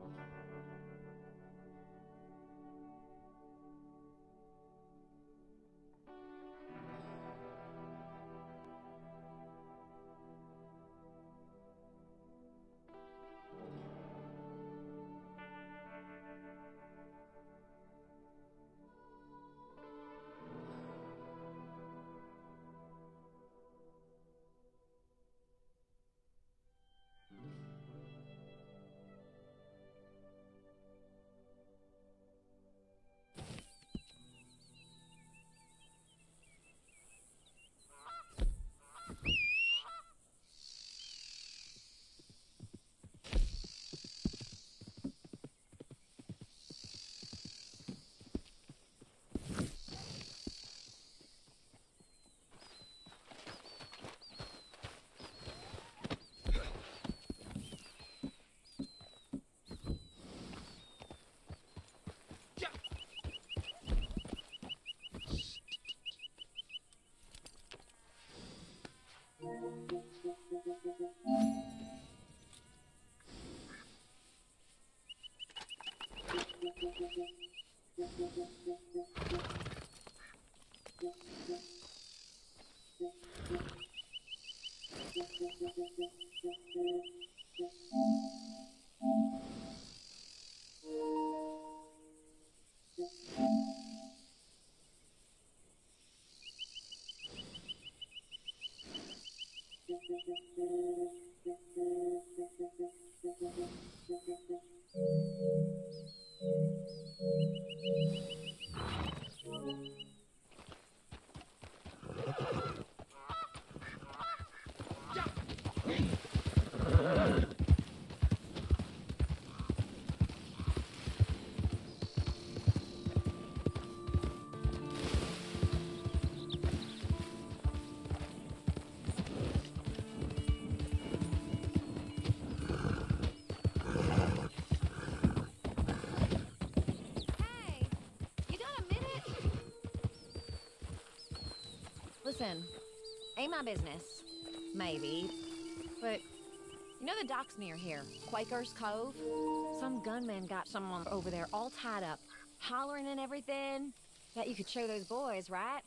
Listen, ain't my business. Maybe. But, you know the docks near here? Quaker's Cove? Some gunman got someone over there all tied up, hollering and everything. Bet you could show those boys, right?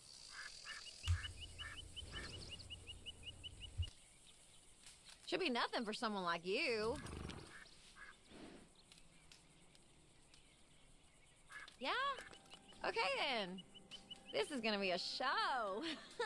Should be nothing for someone like you. Yeah? Okay then. This is gonna be a show.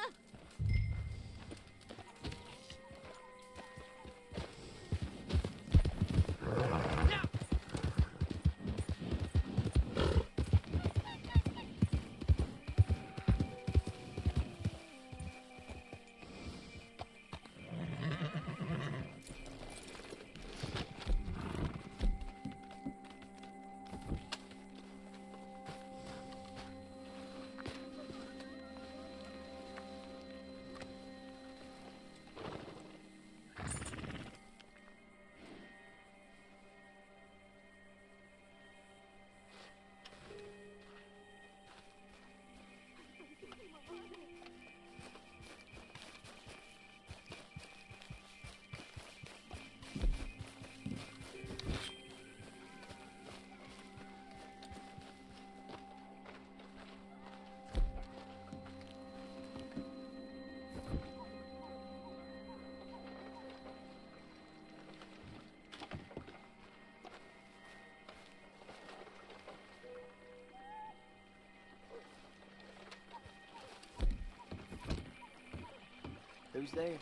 Who's there?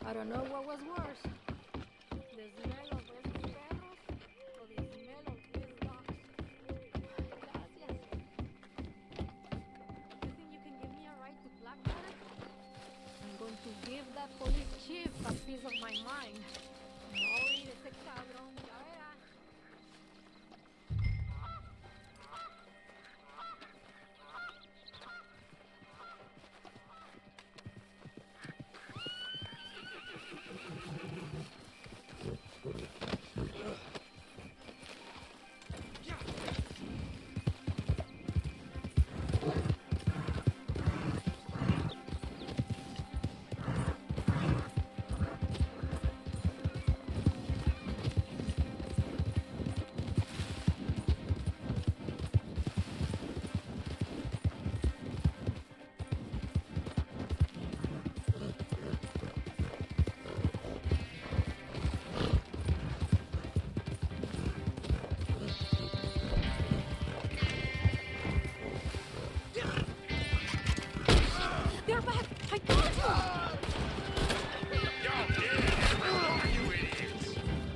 I don't know what was worse. The smell of esos perros or the smell of these dogs. Gracias. You think you can give me a ride to Blackwater? I'm going to give that police chief a piece of my mind. Morir ese cabrón, ya verá. They're back! I told you! You idiots!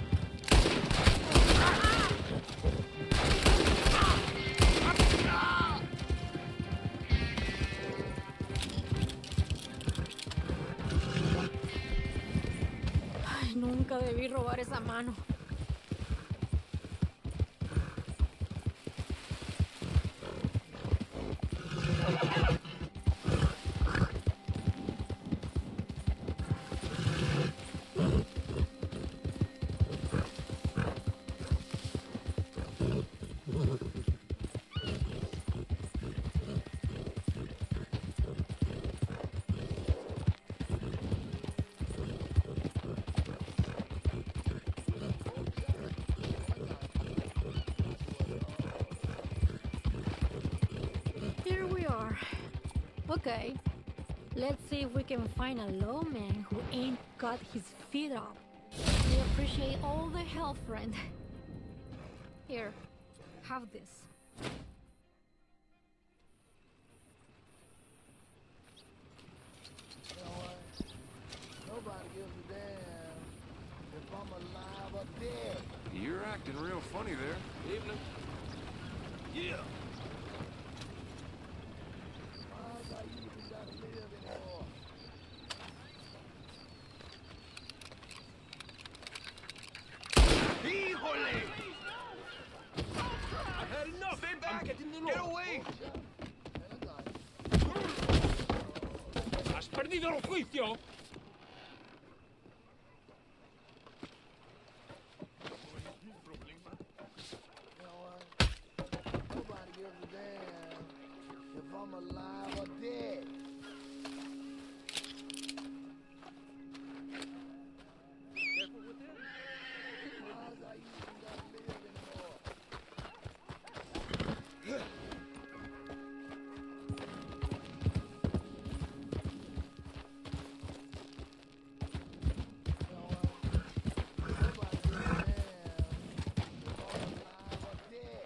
Ay, nunca debí robar esa mano. Here we are. Okay, let's see if we can find a lawman who ain't got his feet up. We appreciate all the help, friend. Here, have this. You know what? Nobody gives a damn if I'm alive or dead. You're acting real funny there. Evening. Yeah. Why's I even gotta live anymore? Híjole! I've had enough. Stay back. Get away. Has perdido el juicio. You know what? Nobody gives a damn if I'm alive or dead. Careful with him. Why's I even gotta live anymore? You know what? Nobody gives a damn if I'm alive or dead.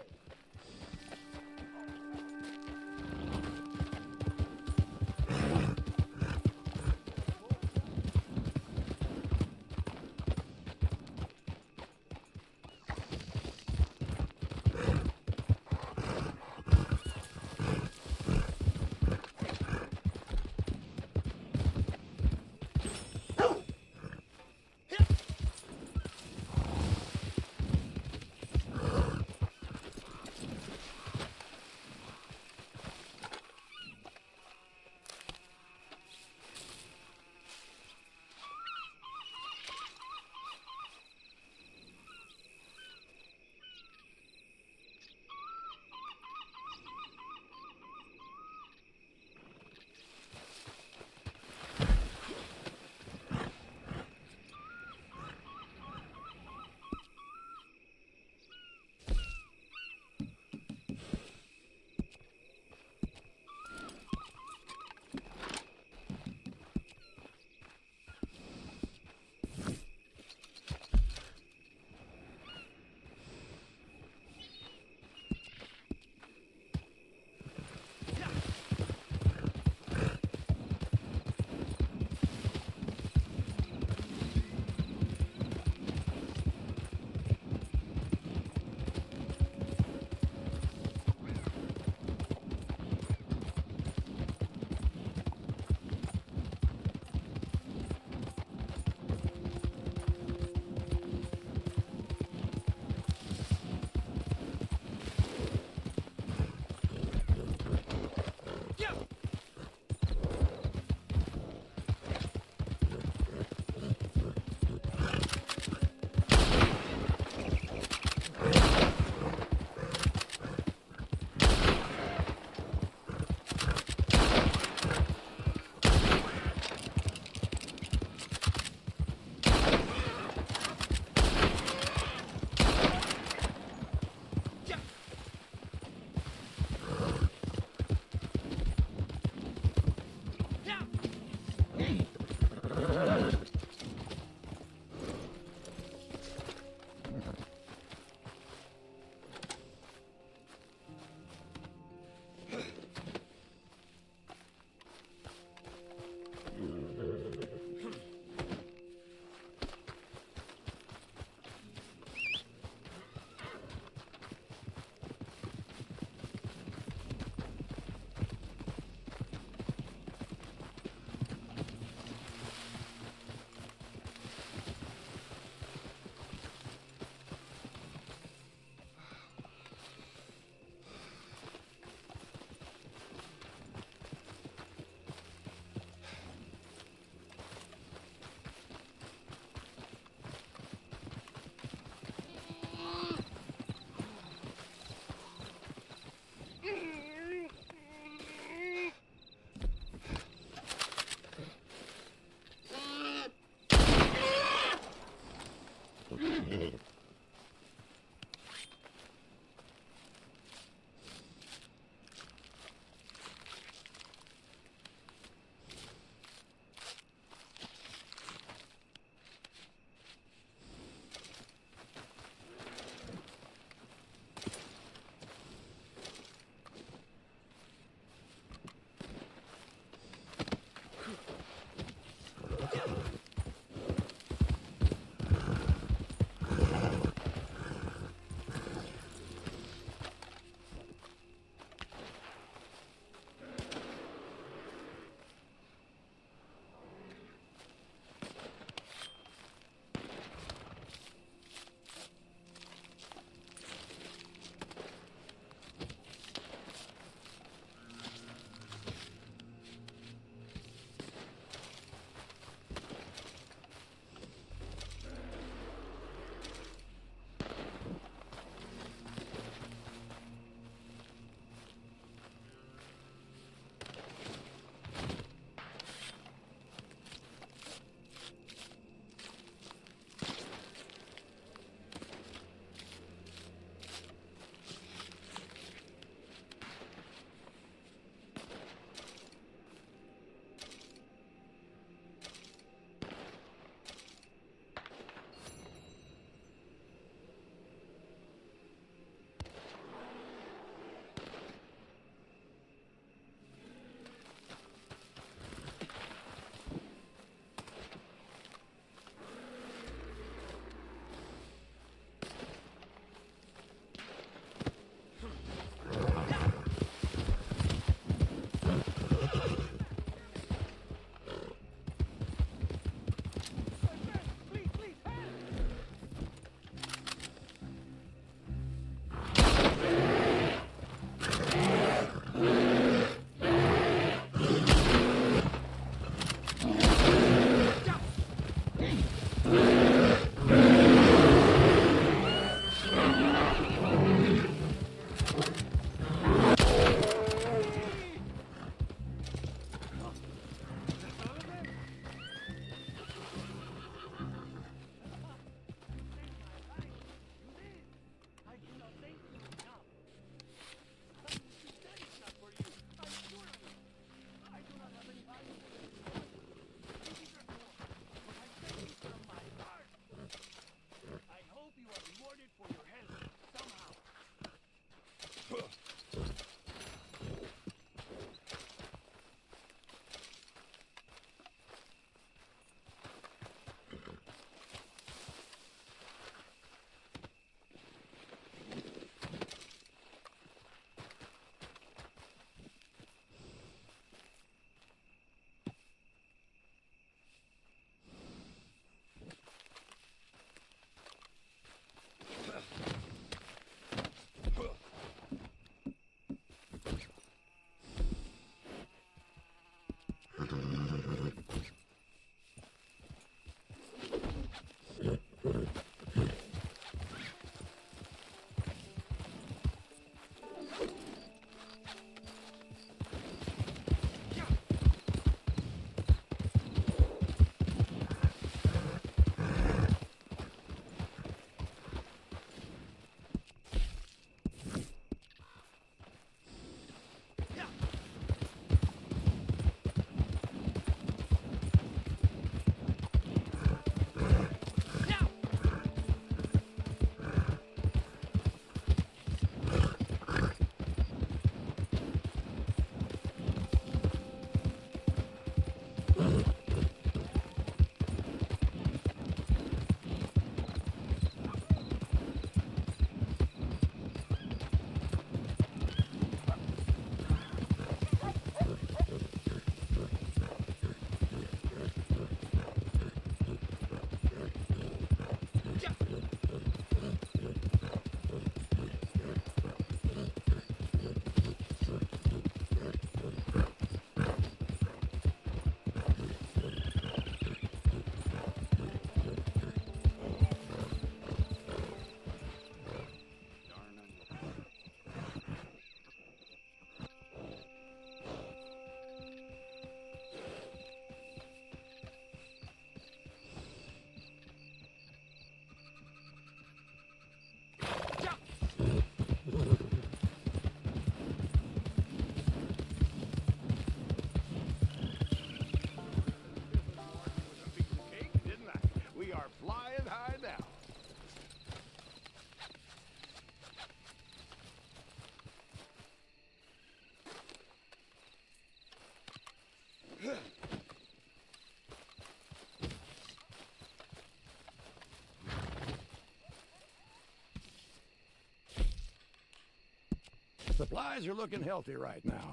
Supplies are looking healthy right now.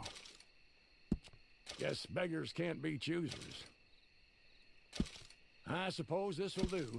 Guess beggars can't be choosers. I suppose this will do.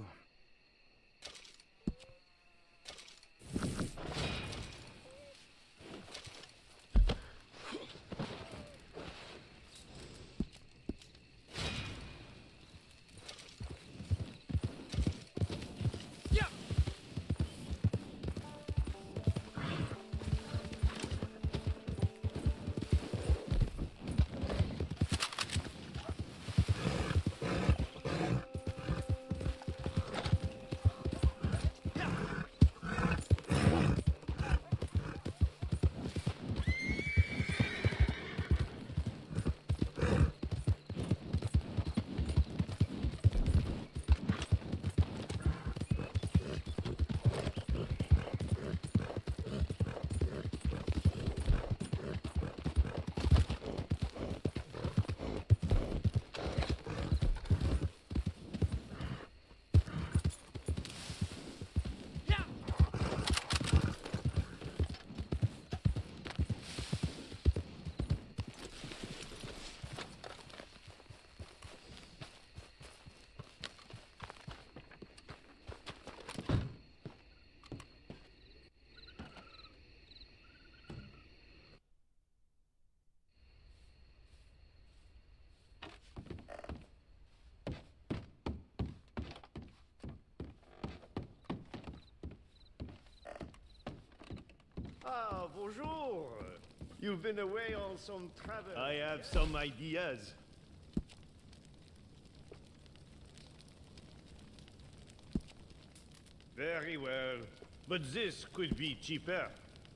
Ah, bonjour! You've been away on some travel. I have some ideas. Very well, but this could be cheaper.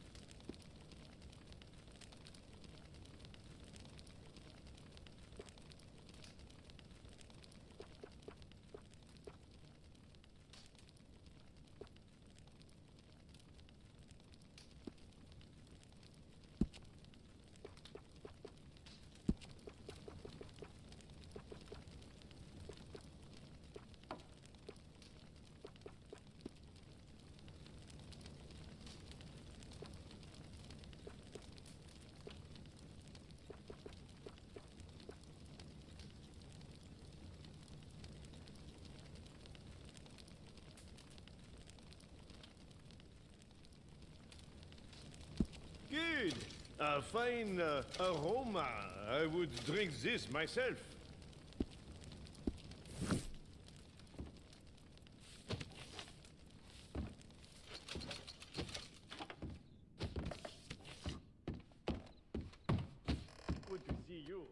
Good. A fine aroma. I would drink this myself. Good to see you.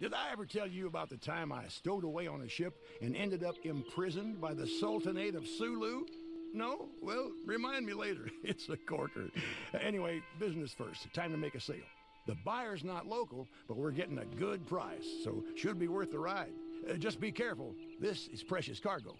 Did I ever tell you about the time I stowed away on a ship and ended up imprisoned by the Sultanate of Sulu? No? Well, remind me later. It's a corker. Anyway, business first. Time to make a sale. The buyer's not local, but we're getting a good price, so should be worth the ride. Just be careful. This is precious cargo.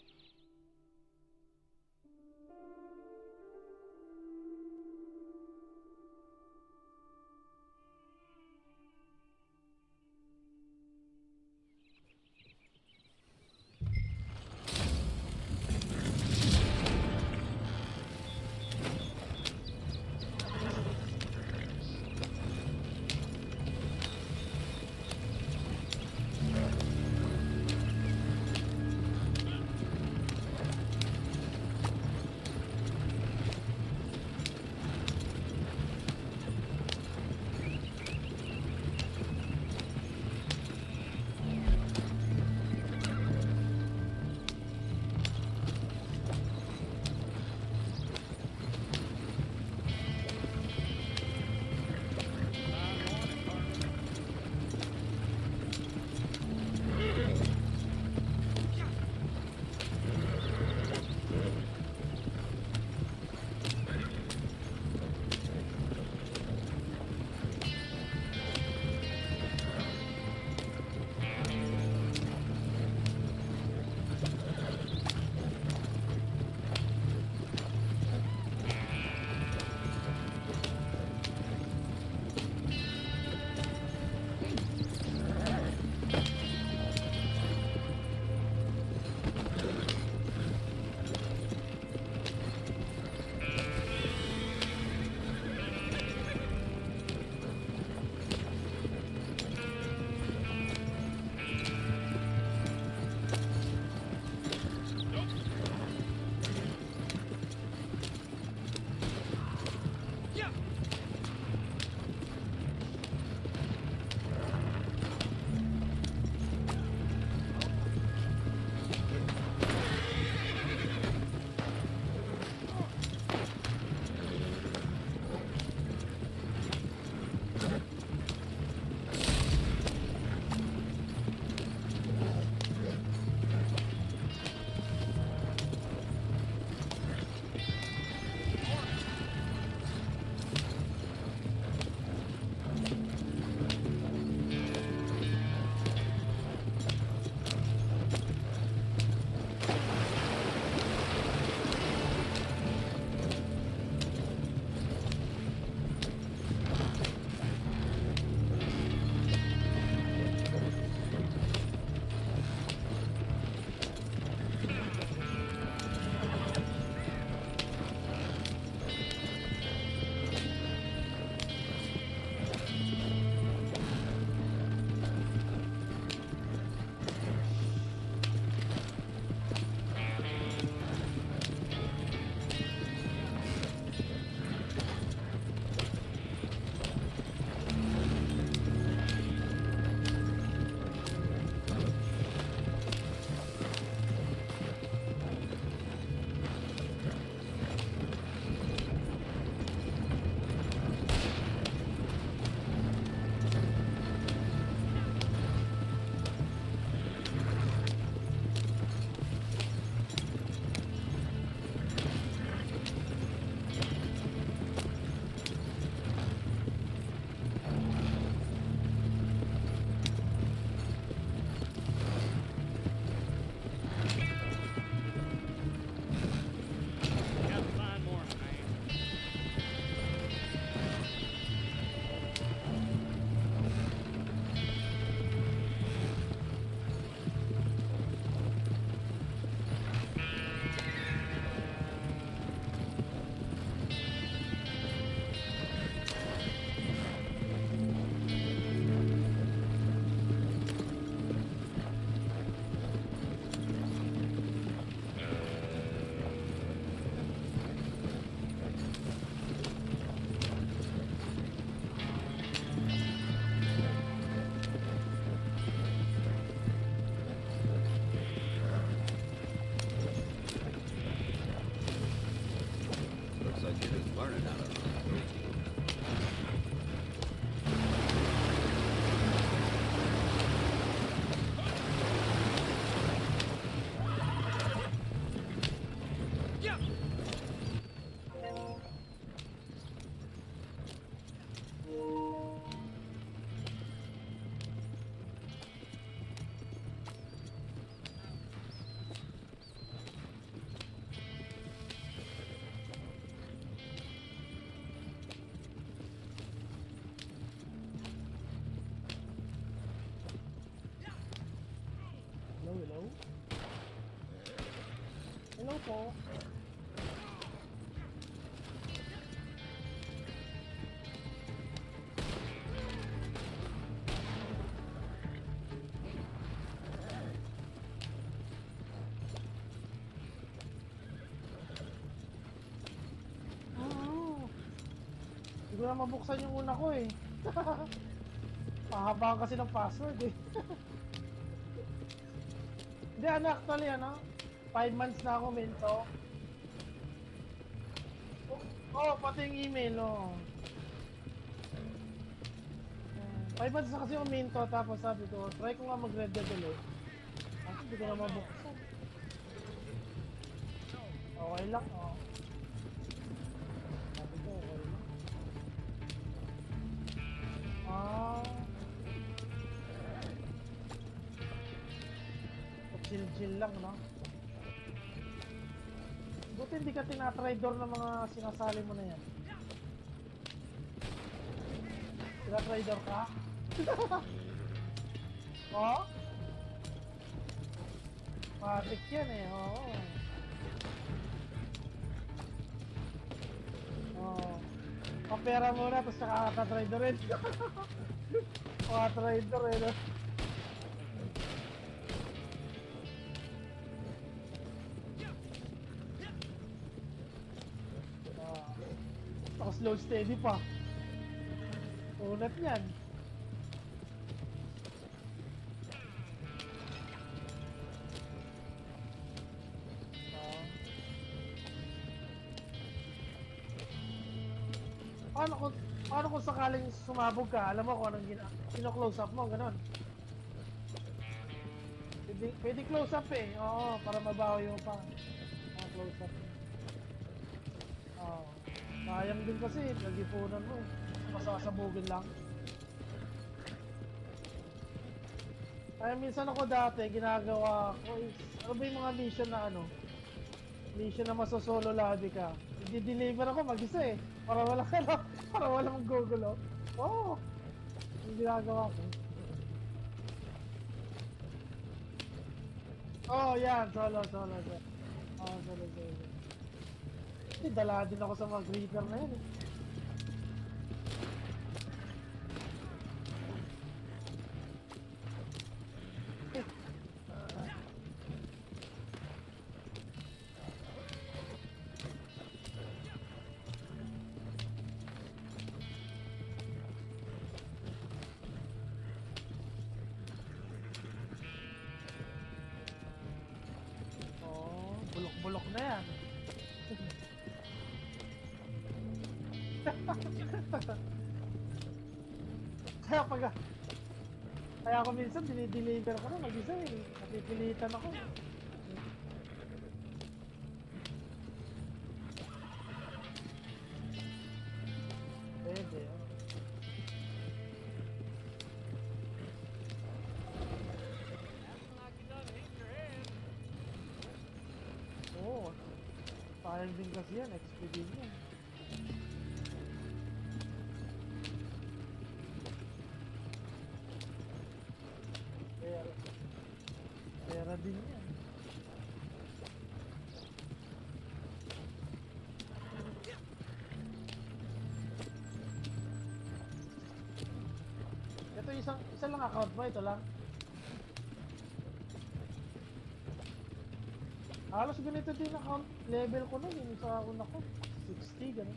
po. Hindi ko na mabuksan yung una ko eh. Mahaba kasi ng password eh. Hindi ano actually ano, 5 months na ako minto. Oh, pati yung email oh. 5 months na kasi ako minto tapos sabi ko, try ko nga mag-red devil eh. Kasi hindi ko na mabuksan. Okay lang oh. Sabi ko okay lang. Chill-chill lang, no? Buti hindi ka tinatry-door ng mga sinasali mo na yan. Tinatry-door ka? Oh? Matik yan eh, oo. Oo. Papera muna, tapos nakaka-try-door rin. Makaka-try-door eh, no? Slow steady pa. Unat yan. Paano kung sakaling sumabog ka, alam mo kung anong kino-close up mo, ganon. Pwede close up eh, oo, para mabawi mo pa. Close up. Oo. Sayang din kasi, nag-ipunan mo eh. Masasabugin lang. Kaya minsan ako dati, ginagawa ko is, ano ba yung mga mission na ano? Mission na masosolo lobby ka. I-deliver ako mag-isa eh. Para walang gugulo. Oo. Yung ginagawa ko. Oh, yan. Solo. Oh, solo. Dala din ako sa mga greeter na yun eh. Oh, bulok-bulok na yan. Kaya ako minsan dinideliver ko na mag-isa eh. Napipilitan ako. Pwede. Oo. Sayang din kasi yan. XP din yan. Pera din yan. Ito isa lang account mo, ito lang. Halos ganito din account level ko nun, yung sa una ko 60, ganun.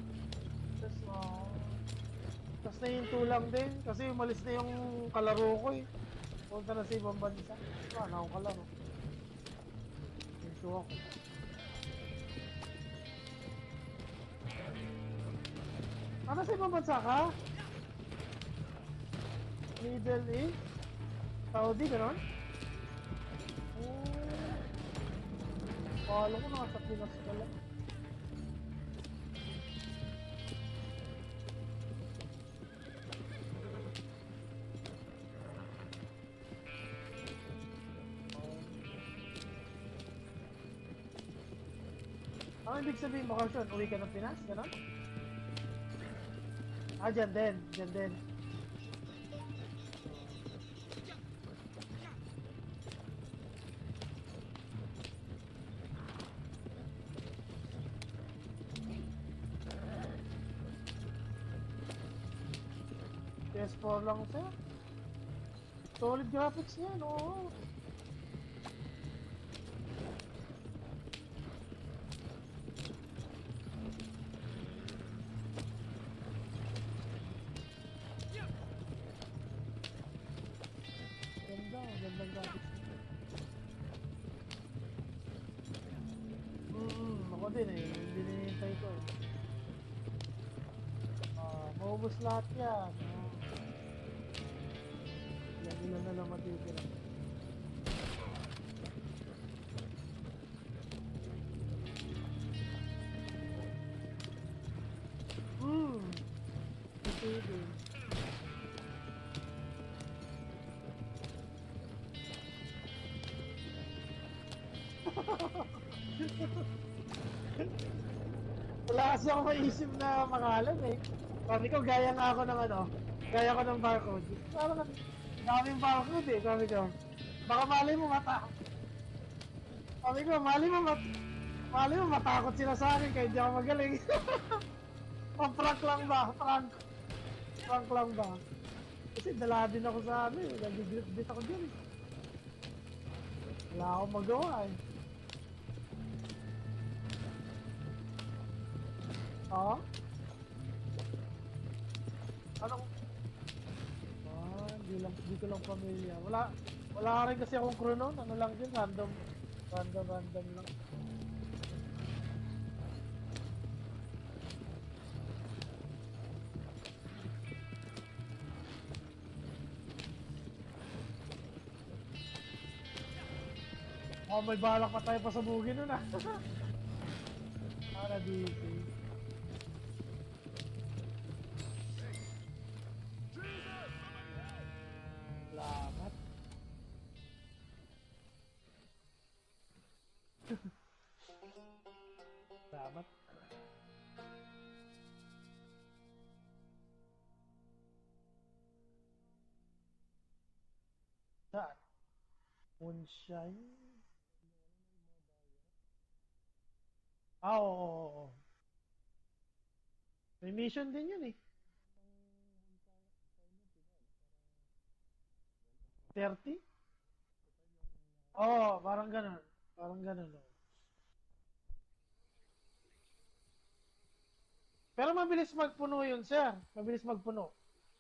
Tapos nahinto lang din, kasi umalis na yung kalaro ko eh. Punta na sa ibang bansa. Wala na akong kalaro. Hinto ako. Ano sa ibang bansa ka? Middle East? Saudi, gano'n? Alam ko nasa Pinas pala. Ano ibig sabihin mo, Carson? Uwi ka ng Pinas? Ganon? Ah, dyan din. Dyan din. PS4 lang sir. Solid graphics niya, no? Gandang graphics niya. Ako din eh, hindi hinihintay ko eh. Maubos lahat yan. Ilan na lang matitira. Ito din. Wala kasi ako maisip na pangalan eh. Sabi ko, gaya nga ako ng ano, gaya ko ng barcode. Parang daming barcode eh, sabi ko. Baka mali mo sabi ko, mali mo matakot sila sa akin kaya di ako magaling. Prank lang ba? Prank lang ba? Kasi dala din ako sa ano eh, nag-grip ako dyan. Wala akong magawa eh. Oo? Anong? Hindi ko lang pamilya. Wala rin kasi akong crew nun. Ano lang din, random lang. May balak pa tayo pasabugin nun ah. DC. Salamat. Salamat. Saan? Moonshine? Oo. May mission din yun eh. 30? Oo, parang ganun. Parang ganun. Oh. Pero mabilis magpuno yun, sir. Mabilis magpuno.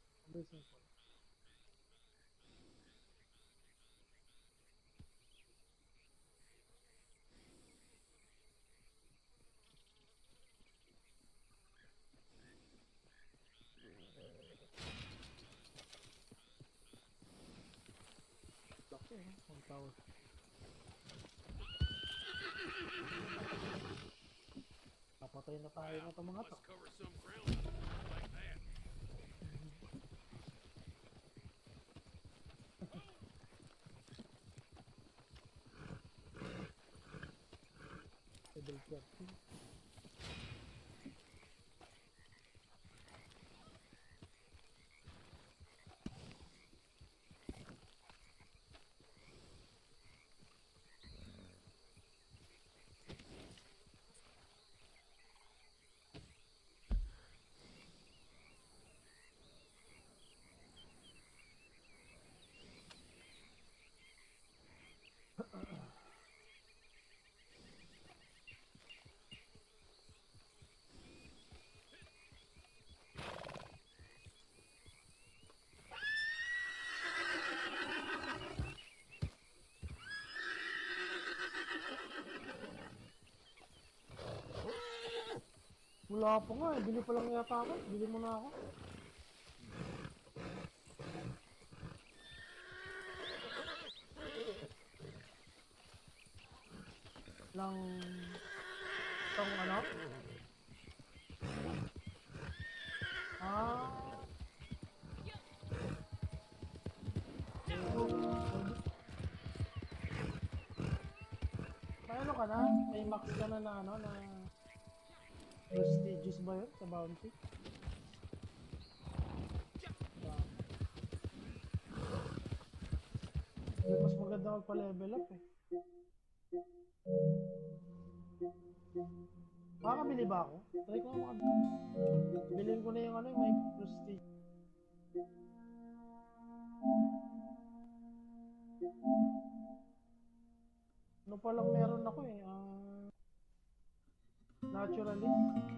Napatay na tayo na itong mga to. Double crafting. Wala pa nga eh. Bili pa lang yata ako. Bili mo na ako. Lang... Itong ano? Paano ka na? May max ka na ano na... Prestigious ba yun sa bounty? Mas maganda magpa-level up eh. Makakabili ba ako? Try ko nga makabili. Bilhin ko na yung ano, may prestige. Ano palang meron ako eh? Naturally.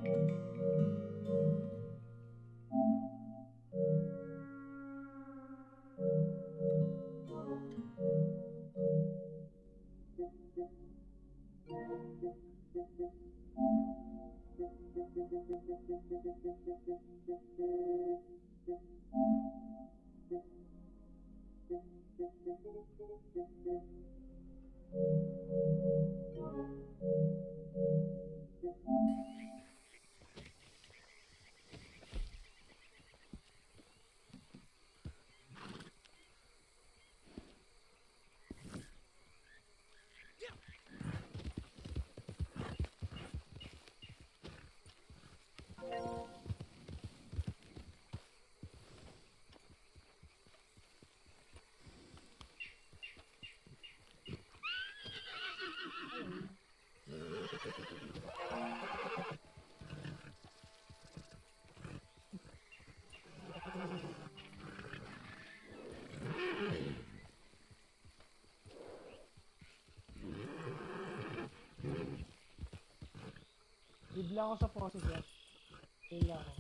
Bibla ako sa process yan. Bibla ako.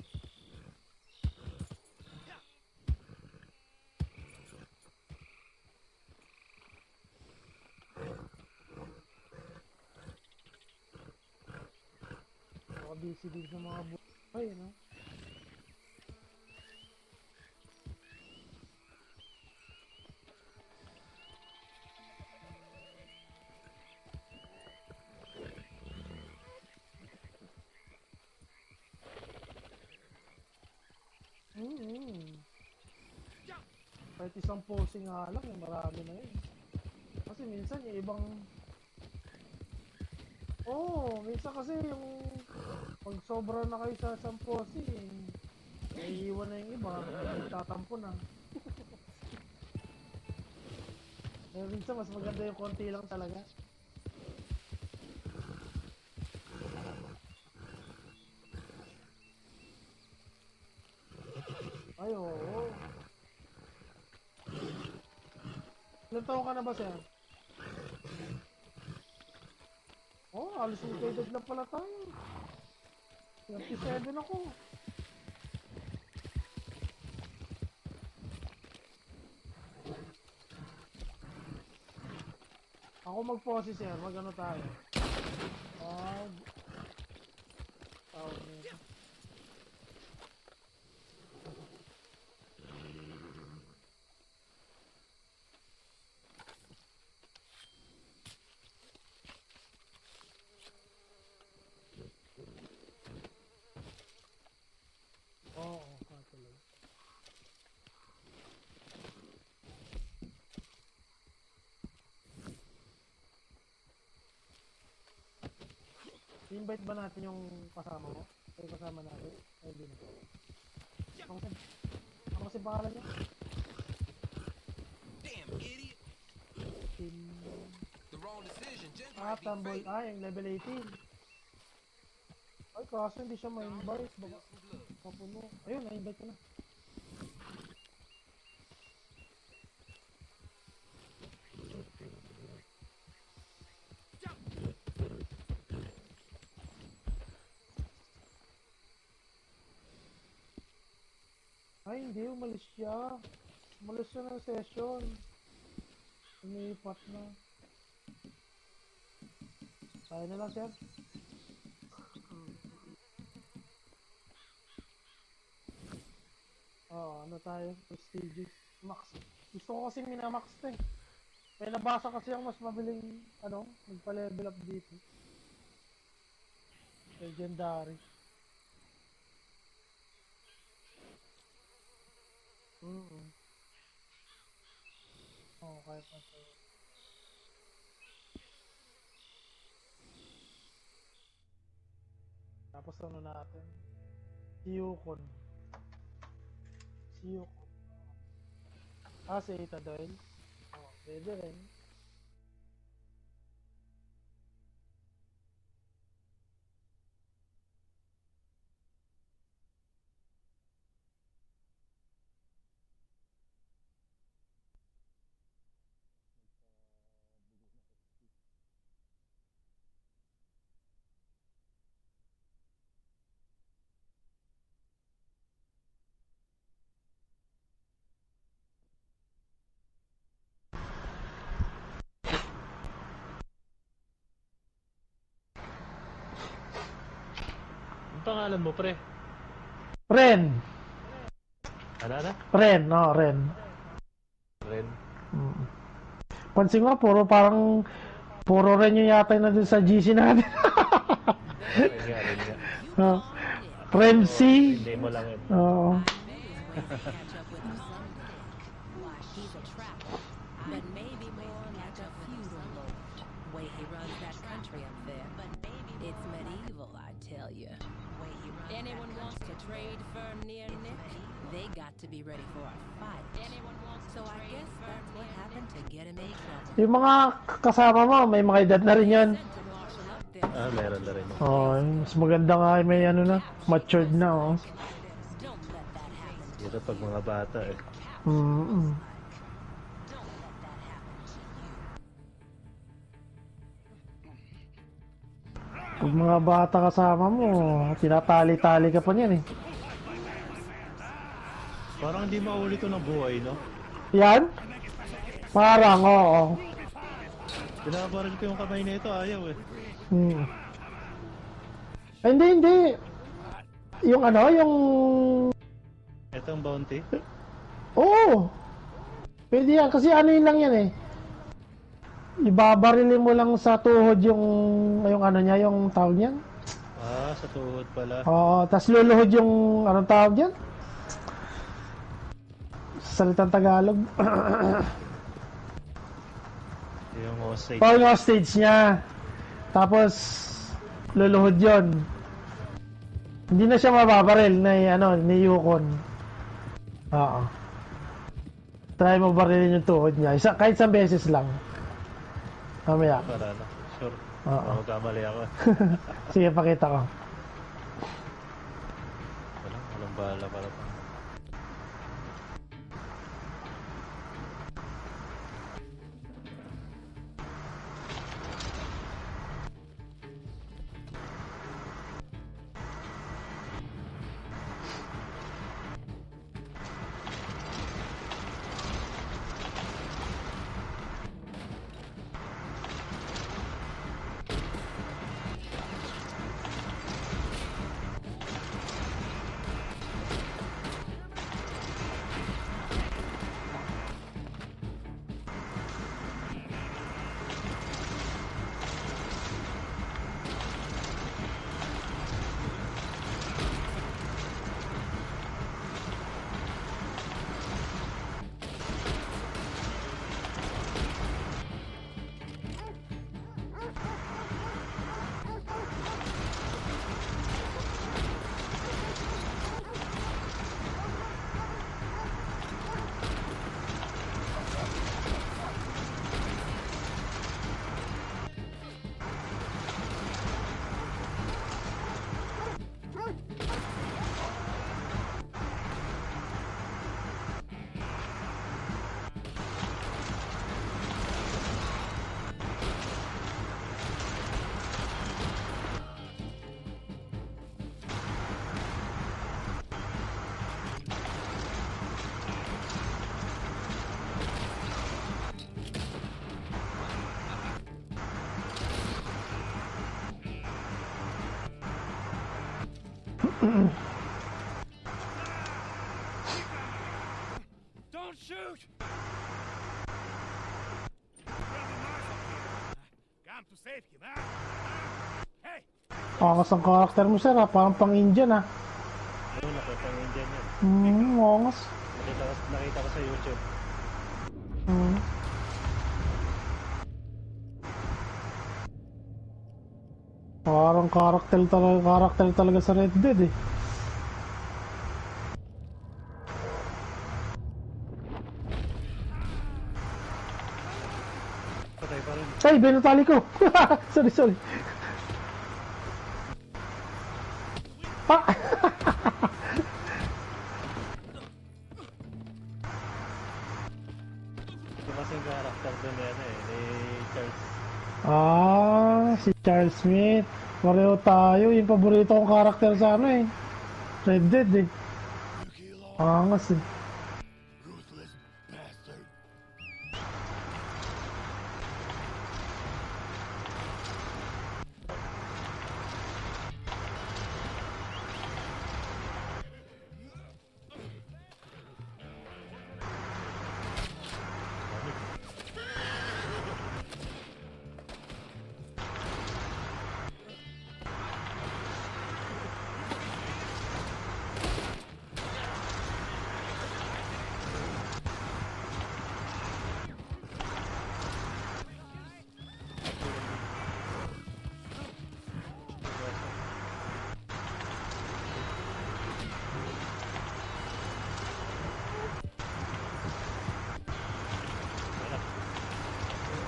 Ako busy din sa mga buhay, no? Kahit isang posing nga lang, marami na yun. Kasi minsan yung ibang... minsan kasi yung... Pag sobra na kayo sa isang posing, naiiwan na yung iba, nagtatampo na. Eh, minsan mas maganda yung konti lang talaga. Ay, oo. Ilan taon ka na ba, sir? Halos magkaedad na pala tayo. 27 ako. Ako mag-pause, sir. Mag-ano tayo? Tawag nito. Katuloy. I-invite ba natin yung kasama mo? Yung kasama natin? Ay, hindi na. Ano kasi pangalan niya? Damn idiot! The wrong decision just might be Tambol. fatal. Yung level 18. Ay, kaso hindi siya ma-invite. Baka kapuno. Ayun, na-invite ko na. Ay, hindi. Umalis siya. Umalis siya ng session. Umiipat na. Tayo na lang, sir. Ano tayo? Prestigious. Max. Gusto ko kasing minamax to eh. May nabasa kasi ang mas mabiling, magpa-level up dito. Legendary. Kaya pa ito. Tapos ano natin? Yukon. Yukon. Si Ita Doyle. Pwede rin. Ang pangalan mo, pre? Ren. Ano? Ren, no, Ren. Ren. Pansin ko, puro Ren yung yata na dun sa GC natin. Ren nga. Oh. Ren C. Hindi mo lang yun. Oo. He's a trapper, but maybe more like a feudal lord. Way he runs that country up there. It's medieval, I tell you. Anyone wants to trade for near Nick, they got to be ready for a fight. So I guess that's what happened to get him in trouble. Yung mga kasama mo, may mga edad na rin yan. Meron na rin. Oh, mas maganda nga may ano na, matured na, oh. Dito pag mga bata eh. Pag mga bata kasama mo, tinatali-tali ka pa niyan eh. Parang hindi maulit ito ng buhay, no? Yan? Parang, oo. Binabaril ko yung kamay na ito, ayaw eh. Hindi. Yung ano, yung... Itong bounty? Oo. Pwede yan, kasi ano yun lang yan eh. Ibabarilin mo lang sa tuhod yung ano niya, yung tawag niyan. Sa tuhod pala. Oo, tas luluhod yung anong tawag niyan? Salitang Tagalog. Yung hostage. Yung hostage niya. Tapos luluhod yon. Hindi na siya mababaril ni Yukon. Oo. Try mo barilin yung tuhod niya. Kahit isang beses lang. Mamaya. Para na. Sure. Oo. Magkamali ako. Sige, pakita ko. Walang bala para pa. Don't shoot! Come to save him, huh? Hey! Angas ang karakter mo, sir, ha? Parang pang-Indian, ha? Oo, nakapang-Indian yan. Angas. Nakita ko sa YouTube. Parang karakter talaga sa Red Dead, eh. Ay, binatali ko! Sorry. Ah! Ito kasi yung karakter doon ni Charles. Si Charles Smith. Pareho tayo. Yung paborito kong karakter sa Red Dead, eh. Angas, eh.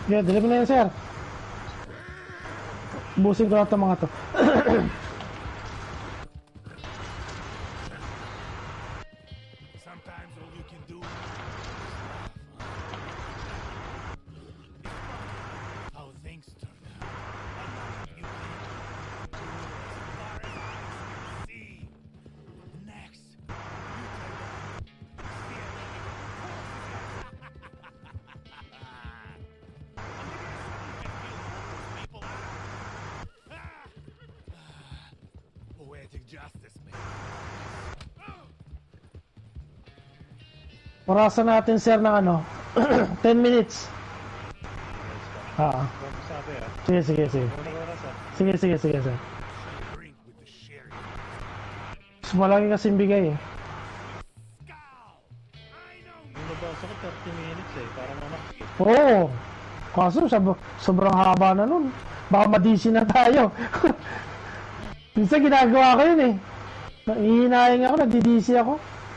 Yeah, deliver na yan, sir. Busin ko lahat ng mga to. Sometimes all you can do how things turn out. You can do as far as eyes can see. Next, you can see poetic justice, man. Orasan natin, sir, ng ano? 10 minutes. Sabi Sige, sige, sige. Unang oras Sige, sige, sige, sir. Drink with the sheriff. Mas malaki kasing bigay eh. Yung nabasa ko 30 minutes para mamak. Oo. Kaso sobrang haba na nun. Baka madisi na tayo. Minsan ginagawa ko yun eh. Hihinayin ako, nadidisi ako.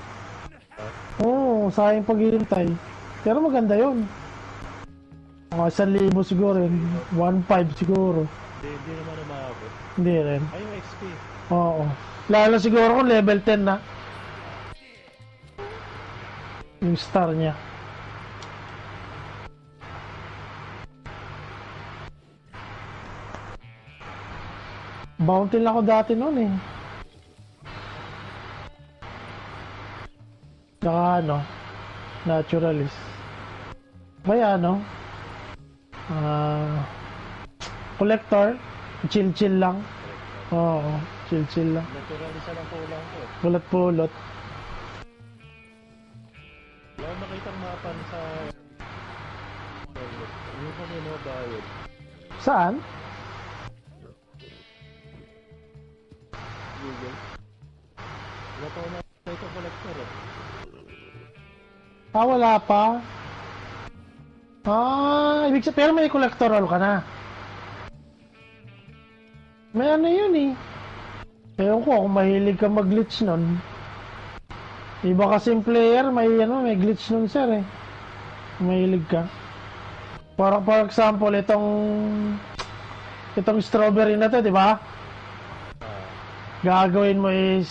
Oo, sayang paghihintay. Pero maganda yun. Mga 1,000 siguro yun. 1,500 siguro. Hindi naman umabot. Hindi rin. Ay, yung XP. Oo. Lalo siguro kung level 10 na. Yung star niya. Bounty lang ako dati noon eh. Saka ano, naturalist. May ano, collector, chill lang. Oo, chill lang. Naturalist lang kulang ko. Pulot-pulot. Wala akong nakitang mapan sa... Yung pa may mga bayad. Saan? Google. Wala pa ako nakita collector eh. Wala pa. Ibig sabihin, pero may collectoral ka na. May ano yun eh. Ewan ko kung mahilig ka mag-glitch nun. Iba kasing player, may glitch nun, sir eh. Mahilig ka. For example, itong strawberry na to, di ba? Gagawin mo is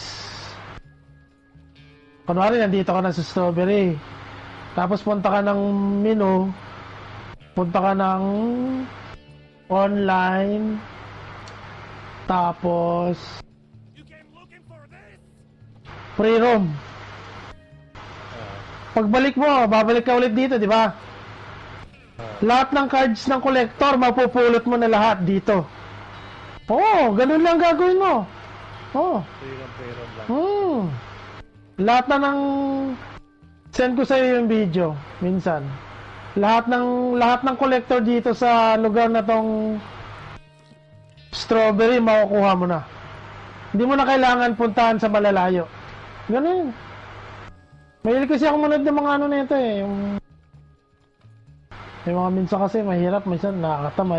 kunwari nandito ka na sa strawberry, tapos punta ka ng menu, punta ka ng online, tapos free roam. Pagbalik mo, babalik ka ulit dito, di ba? Lahat ng cards ng collector mapupulot mo na lahat dito. Ganun lang gagawin mo. Lahat na ng send ko sa iyo yung video minsan. Lahat ng collector dito sa lugar na tong strawberry makukuha mo na. Hindi mo na kailangan puntahan sa malalayo. Ganun. Mahilig kasi ako manood ng mga ano na ito eh. Yung mga minsan kasi mahirap, minsan nakakatamad.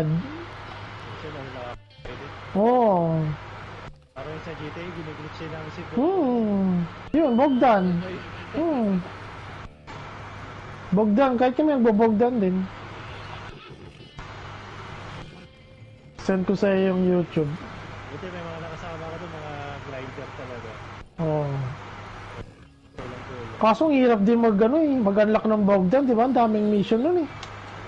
Parang sa GTA, giniglitch namin si Yun, Bogdan. Bogdan, kahit kami nagbobogdan din. Send ko sa iyo yung YouTube. Buti may mga nakasama ko doon, mga grinder talaga. Kaso ang hirap din mag-unlock ng Bogdan, di ba? Ang daming mission nun eh.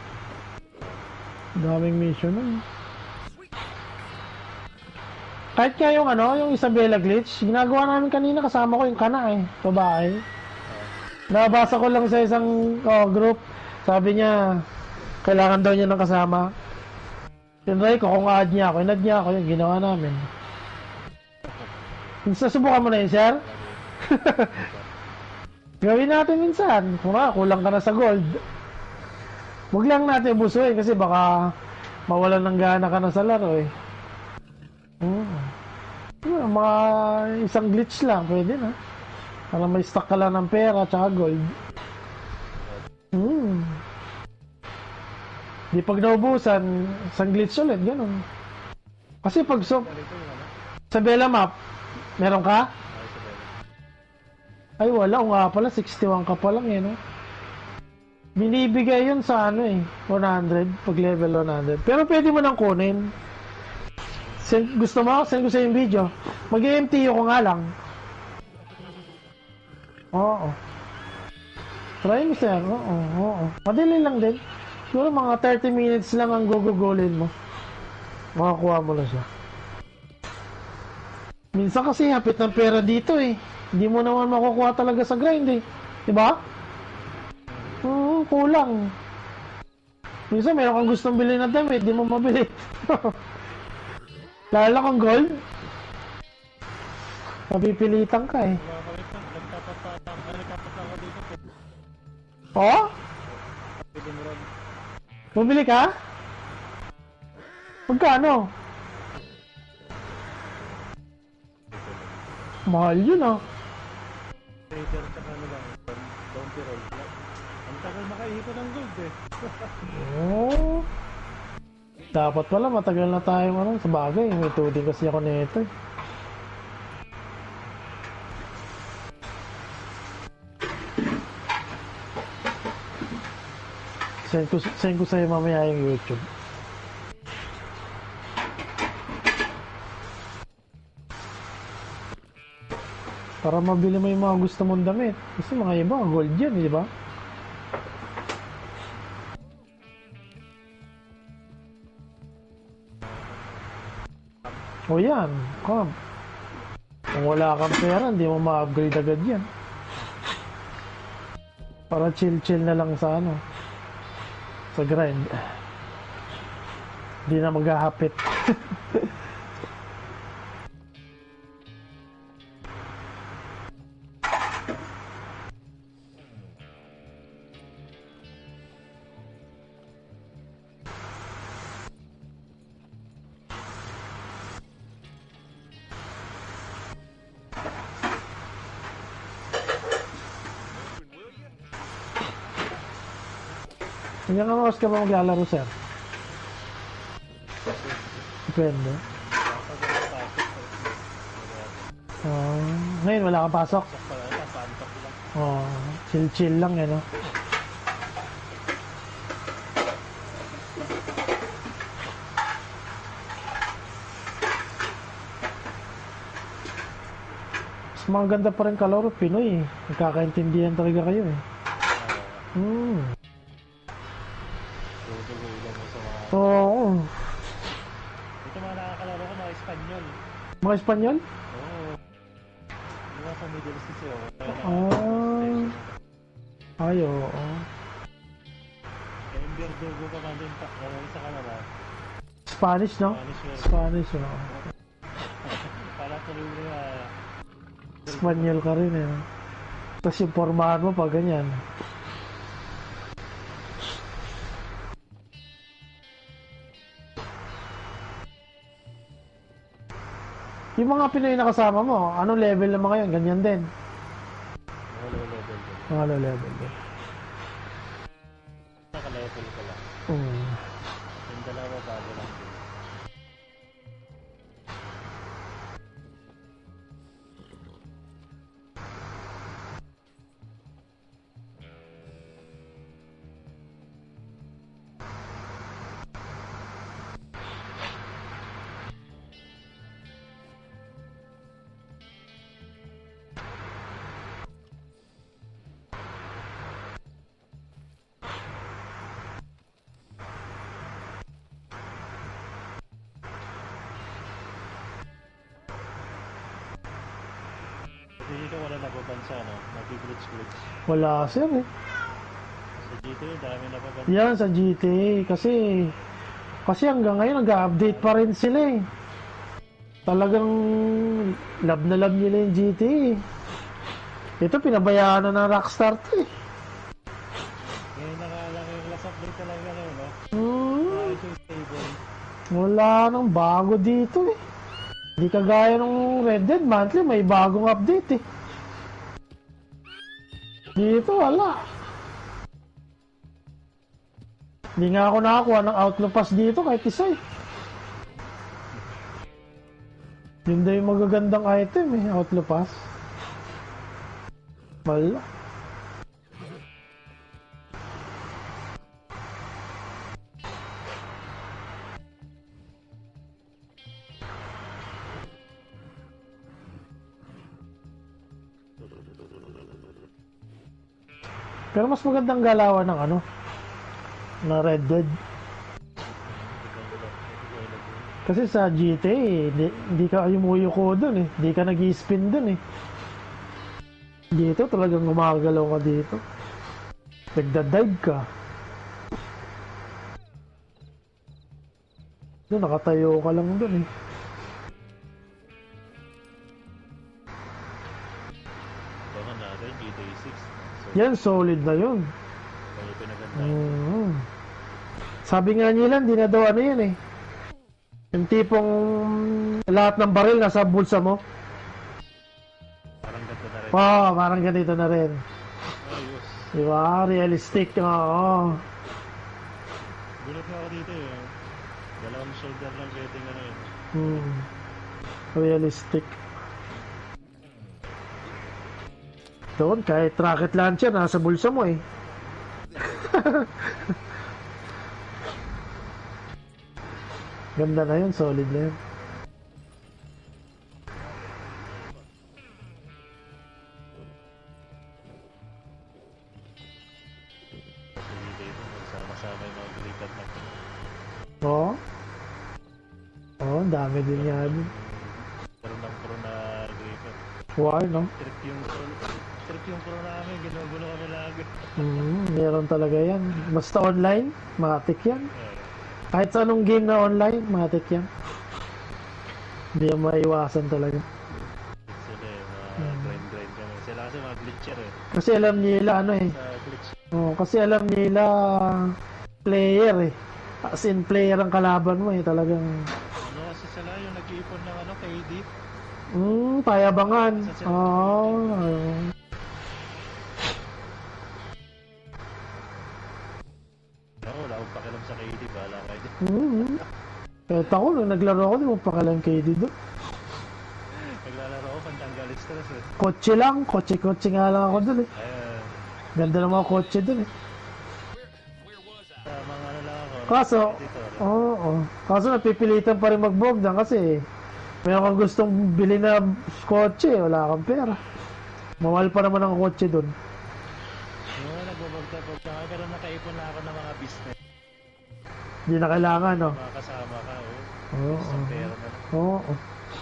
Kahit nga yung Isabela glitch, ginagawa namin kanina, kasama ko yung kana eh, babae. Nabasa ko lang sa isang group, sabi niya, kailangan daw niya ng kasama. Tinry ko kung add niya ako, yung ginawa namin. Susubukan mo na yun, sir? Gawin natin minsan, kulang ka na sa gold. Huwag lang natin busuin kasi baka mawalan ng gana ka na sa laro eh. Mga isang glitch lang, pwede na. Para may stock ka lang ng pera tsaka gold. Di pag naubusan, isang glitch ulit, ganun. Kasi pag sa Bella Map, meron ka? Ay wala, nga pala, 61 ka pa lang eh, no? Binibigay yun sa ano eh, 100, pag level 100. Pero pwede mo nang kunin. Gusto mo? Send ko sa yung video. Mag-MTU ko nga lang. Oo. Try mo sir. Oo. Madali lang din. Siguro mga 30 minutes lang ang gugugulin mo. Makakuha mo na siya. Minsan kasi hapit ng pera dito eh. Hindi mo naman makukuha talaga sa grind eh. Diba? Kulang. Minsan meron kang gustong bilhin na damit, di mo mabili. Lalo kang gold. Mapipilitan ka eh. Oh? Bumili ka? Magkano? Mahal yun ah. Trader ka na lang. Bounty roll. Ang tagal makaipon ng gold eh. Oh. Dapat pala matagal na tayo sa bagay. May tuding kasi ako nito eh. Send ko sa'yo mamaya yung YouTube. Para mabili mo yung mga gusto mong damit. Kasi mga iba, gold yan, di ba? O yan, come. Kung wala kang pera, hindi mo ma-upgrade agad yan. Para chill-chill na lang sa ano. Sa grind. Hindi na maghahapit. Hanggang oras ka ba maglalaro, sir? Depende. Ngayon, wala kang pasok? Chill-chill lang, no? Mas maganda pa rin kalaro, Pinoy eh. Nagkakaintindihan talaga kayo eh. Oo. Ito mga nakakalaro ko, mga Espanyol. Mga Espanyol? Oo. Mga sa Middle East kasi ako. Ay, oo. Yung Verdugo pa man din sa Canada. Spanish, no? Spanish, no? Para tuloy na Espanyol ka rin, eh. Tapos yung pormahan mo pa ganyan. Yung mga Pinoy na kasama mo, anong level na mga yun? Ganyan din? low level din. Mga low level din. Naka-level ko lang. Yung dalawa bago lang din. Dito wala napapansa, no? Nag-glitch-glitch. Wala, sir, eh. Sa GTA, dami napapansa. Yan, sa GTA. Kasi hanggang ngayon, nag-update pa rin sila, eh. Talagang love na love nila yung GTA, eh. Ito, pinabayaan na ng Rockstar to, eh. Ngayon nakalang yung last update talaga ngayon, no? Stable. Wala nang bago dito, eh. Hindi kagaya ng Red Dead monthly, may bagong update eh. Dito wala. Hindi nga ako nakakuha ng Outlaw Pass dito kahit isa eh. Yun daw yung magagandang item eh, Outlaw Pass. Wala. Pero mas magandang galawan ng ano, na Red Dead. Kasi sa GTA, hindi ka yumuyuko dun eh. Hindi ka nag-i-spin dun eh. Dito talagang gumagalaw ka dito. Nagda-dive ka. Doon, nakatayo ka lang dun eh. Baka natin, GTA 6. Yan, solid na yun. Kaya pinaganda. Sabi nga nila, hindi na daw ano yan eh. Yung tipong lahat ng baril nasa bulsa mo. Parang ganito na rin. Parang ganito na rin. Ayos. Diba? Realistic. Oo. Gulat nga ako dito eh. Dalawang shoulder lang pwedeng ano yun. Realistic. Doon, kahit rocket launcher, nasa bulsa mo eh. Ganda na yun, solid na yun. Kasi dito, magsama-sama yung mga glipat na ito. Oo. Oo, ang dami din yan. Pero ng pro na glipat. Wow, no? Trip yung pro namin, ginugulo kami lagi. Meron talaga yan. Basta online, matik yan. Kahit sa anong game na online, matik yan. Hindi yan maiwasan talaga. Sila eh, mga grind kami. Sila kasi mga glitcher eh. Kasi alam nila ano eh. Sa glitch. Kasi alam nila player eh. As in player ang kalaban mo eh, talagang Ano kasi sila yung nag-iipon ng ano, KD? payabangan. Ako, wala akong pakialam sa KD, bahala kayo din. Kahit ako, nung naglaro ako, di mo pakalang KD doon. Naglalaro ako, pantanggal stress eh. Kotse lang, kotse nga lang ako doon eh. Ayan. Ganda ng mga kotse doon eh. Sa mga ano lang ako. Kaso, Dito, kaso napipilitan pa rin mag-Bogdan kasi mayroon kang gustong bili na kotse, wala kang pera. Mawal pa naman ang kotse doon. yung mga nagbabagta-bagta ka, pero nakaipon na ako ng mga business. Hindi na kailangan, no? Mga kasama ka, Oo. Isang pera na lang. Oo.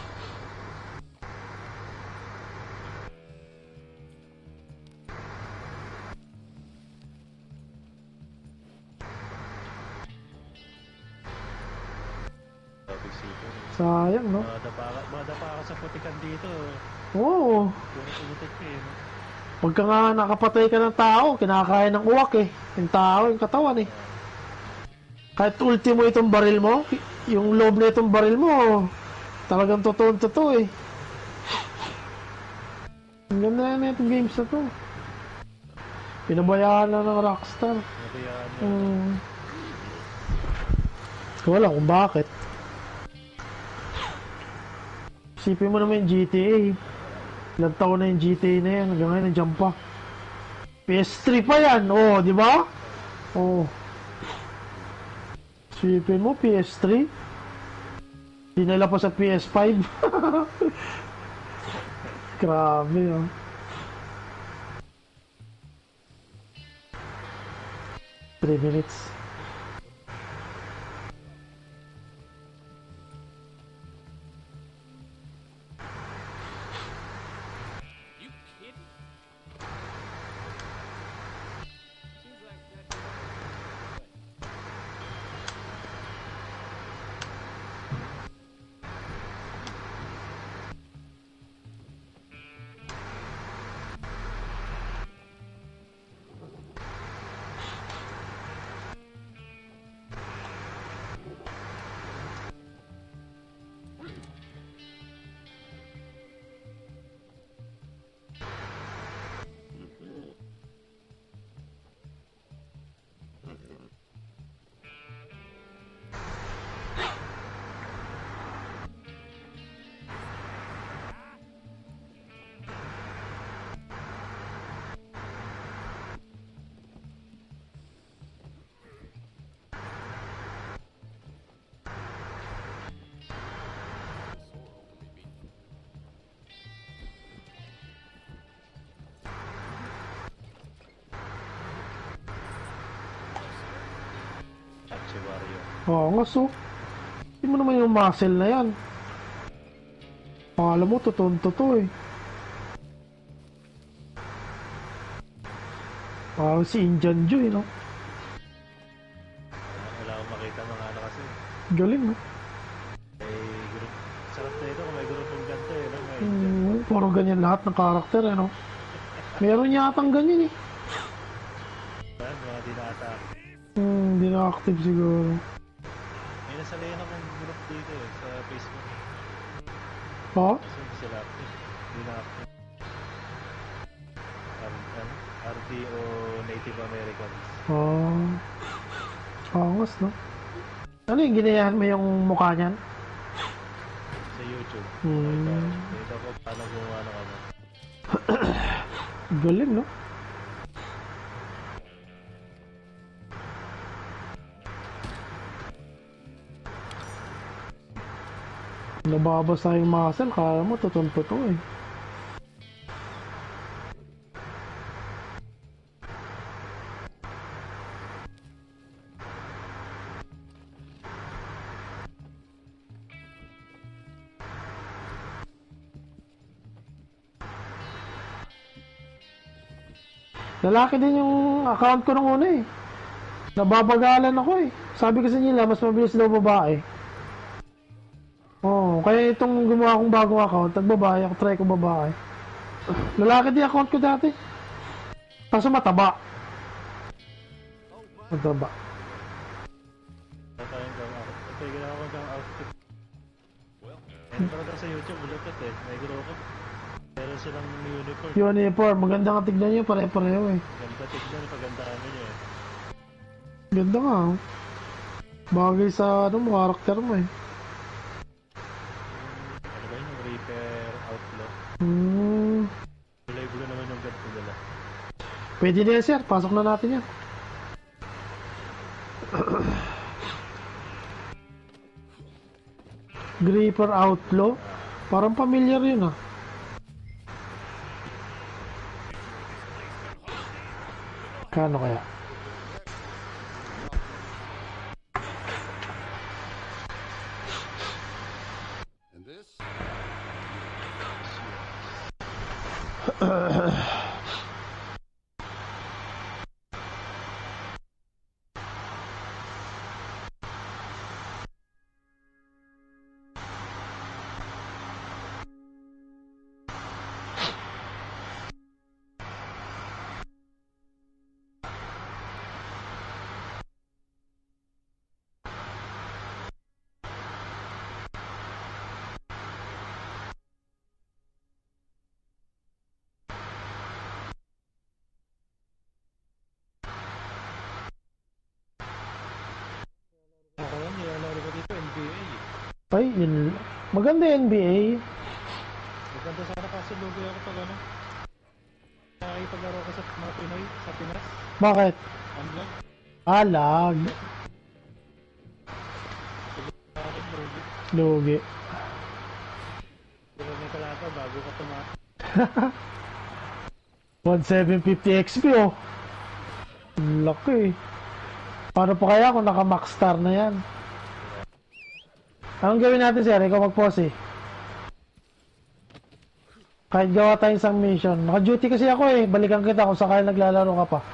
Topic sito. Sayang, no? Madapa ka sa putikan dito. Oo. Puro putik ka eh. Pagka nga nakapatay ka ng tao, kinakain ng uwak eh. Yung tao, yung katawan eh. Kahit ultimo itong baril mo, yung loob na itong baril mo, talagang totoo eh. Ang ganda na itong games na to. Pinabayaan na ng Rockstar. Nabayaan mo. Wala kung bakit. Isipin mo naman yung GTA. Ilang taon na yung GTA na yan. Hanggang ngayon nandiyan pa. PS3 pa yan. Oh, di ba? Oh. Isipin mo, PS3. Dinala pa sa PS5. Grabe, oh. Three minutes. Oo nga, so. Hindi mo naman yung muscle na yan. Alam mo, totoo eh. Parang si Indian Joy, no? Wala akong makita mga ano kasi. Galing, no? May group. Sarap na ito kung may group ng ganito eh. No? May Puro ganyan lahat ng karakter, eh, no? Meron yatang ganyan, eh. mga dinata. Hindi na-active siguro. May nasalayan akong group dito eh, sa Facebook. Ha? Kasi hindi sila active. Hindi na active. RTO Native Americans. Angas, no? Ano yung ginayahan mo yung mukha niyan? Sa YouTube. Dito ko paano gumawa ng ano. Galing, no? Nababasa yung muscle, kala mo totoo eh. Lalaki din yung account ko nung una eh. Nababagalan ako eh. Sabi kasi nila, mas mabilis daw babae. Kaya itong gumawa akong bagong account, nagbabae ako, try ko babae. Lalaki din account ko dati. Kaso mataba. Mataba. Ito yung ginawa ko ng outfit. Meron talaga sa YouTube, ulapit eh. May ginawa ko. Meron silang uniform. Uniform, maganda nga tignan nyo, pare-pareho eh. Ganda tignan, pagandaan nyo eh. Ganda nga. Bagay sa ano mo, karakter mo eh. Ano ba yun, yung Reaper Outlaw? Live ko naman yung ganito nila. Pwede na yan sir, pasok na natin yan. Reaper Outlaw? Parang familiar yun ah. Kano kaya? Ako lang, nilalaro ko dito, NBA eh. Ay, yun. Maganda yung NBA. Maganda sana kasi lugi ako pag ano. Nakipaglaro ko sa mga Pinoy, sa Pinas. Bakit? Unlock. Lag. Lugi. Pero may kalata, bago ka tumakas. 1750 XP oh. Laki. Paano pa kaya kung naka-max star na yan? Anong gawin natin sir? Ikaw mag-pause eh. Kahit gawa tayo isang mission. Naka-duty kasi ako eh. Balikan kita kung sakali naglalaro ka pa.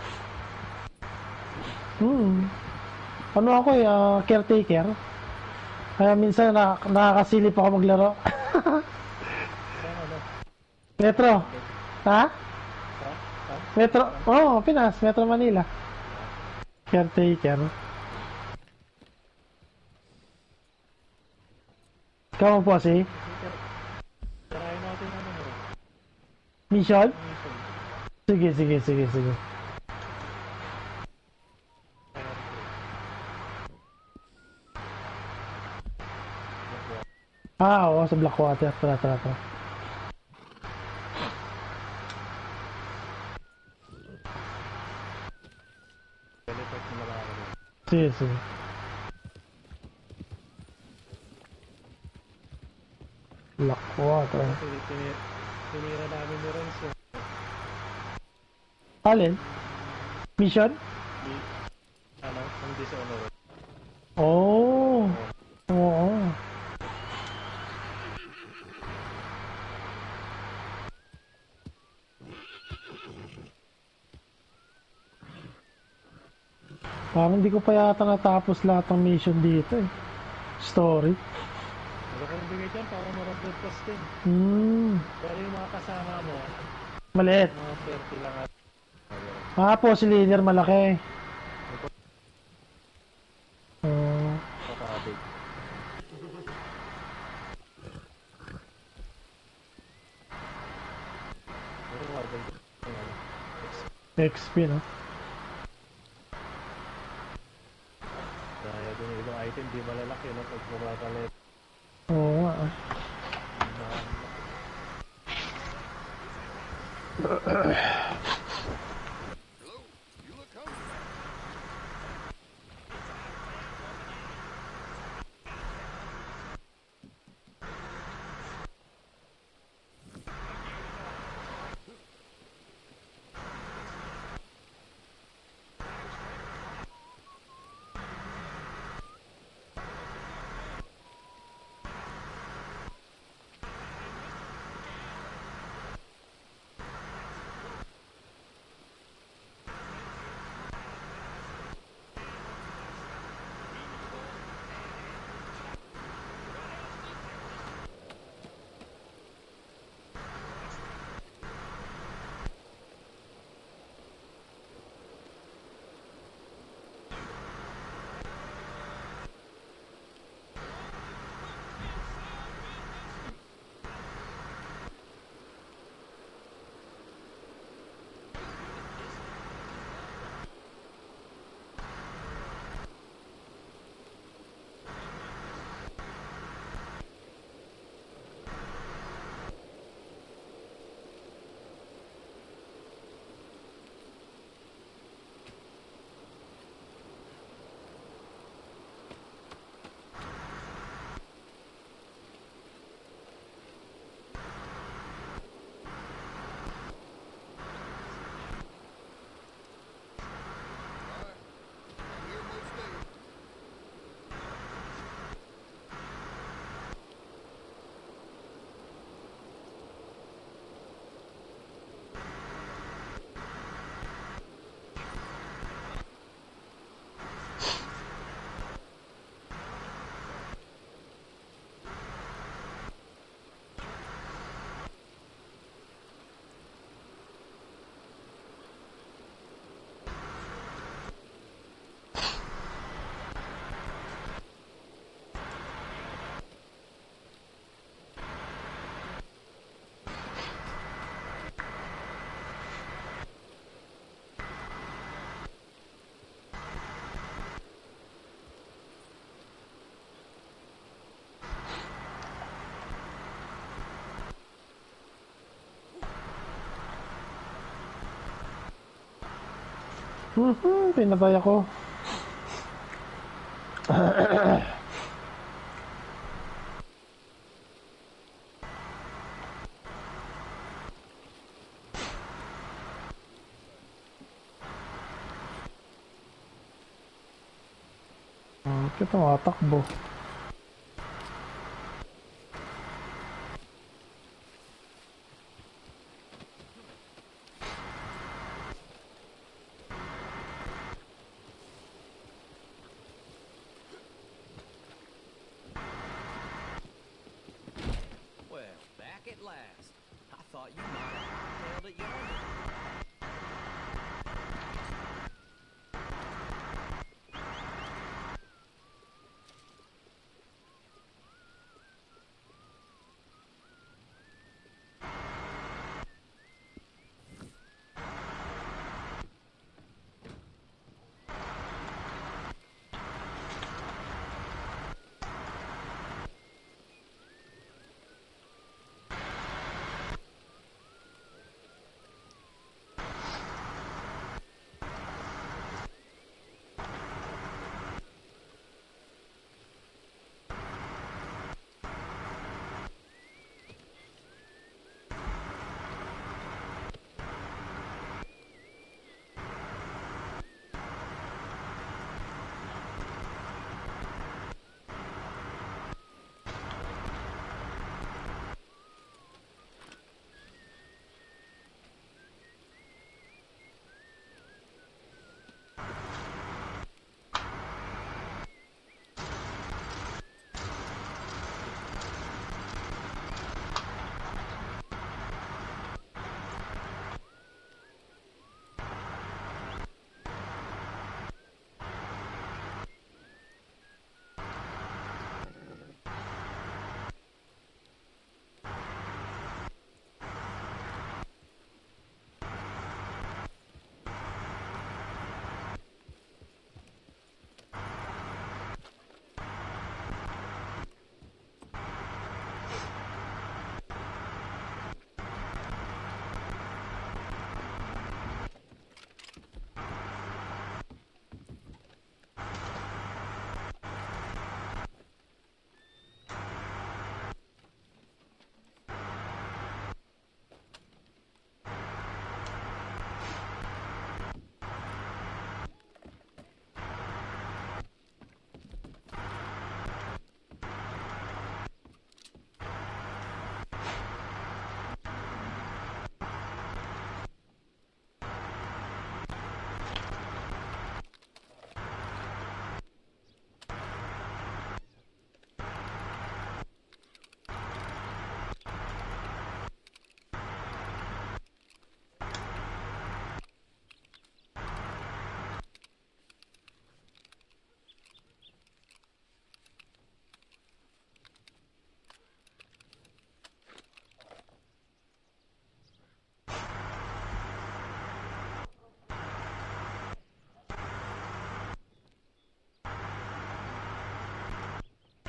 Ano ako eh, caretaker. Kaya minsan nakakasilip ako maglaro. Metro. Ha? Metro. Oh, Pinas. Metro Manila. Caretaker. Ikaw po si? Tarayin natin ano mo. Mission? Sige. Oo, sa Blackwater. Tara. Sige. Blackwater. Tinira namin ni Renzo. Alin? Mission? Ano? Ang Dishonored. Oo, Parang hindi ko pa yata natapos lahat ng mission dito eh. Story. Wala kang bigay dyan para marapod pass din. Pero yung mga kasama mo, Maliit. mga 30 lang at Po, si leader malaki. Oh, kapatid. Pero wala XP no? Kaya dun yung ibang item di malalaki no pag bumabalik. Oo nga. Pinatay ako. Bakit tumatakbo? Well, back at last. I thought you might have tailed it yonder.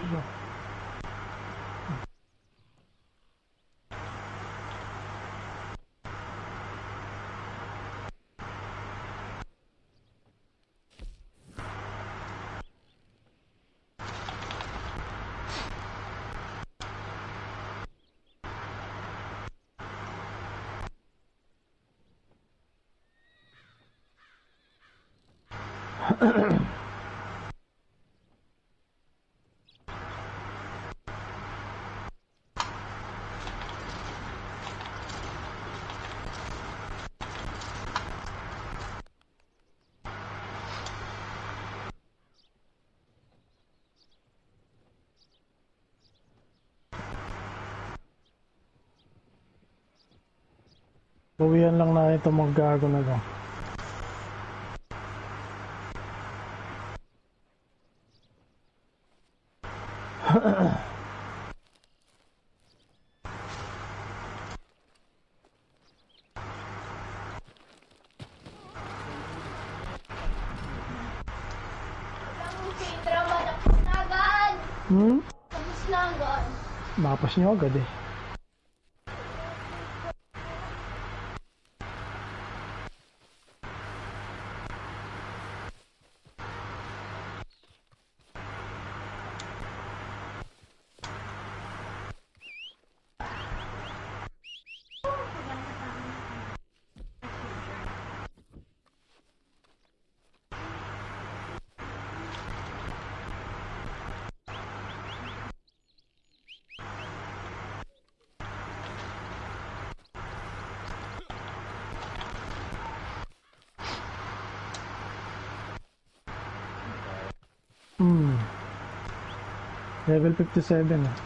Uwihan lang natin itong maggago na to. Tapos na agad. Nakapas niyo agad eh. Level 57 ah.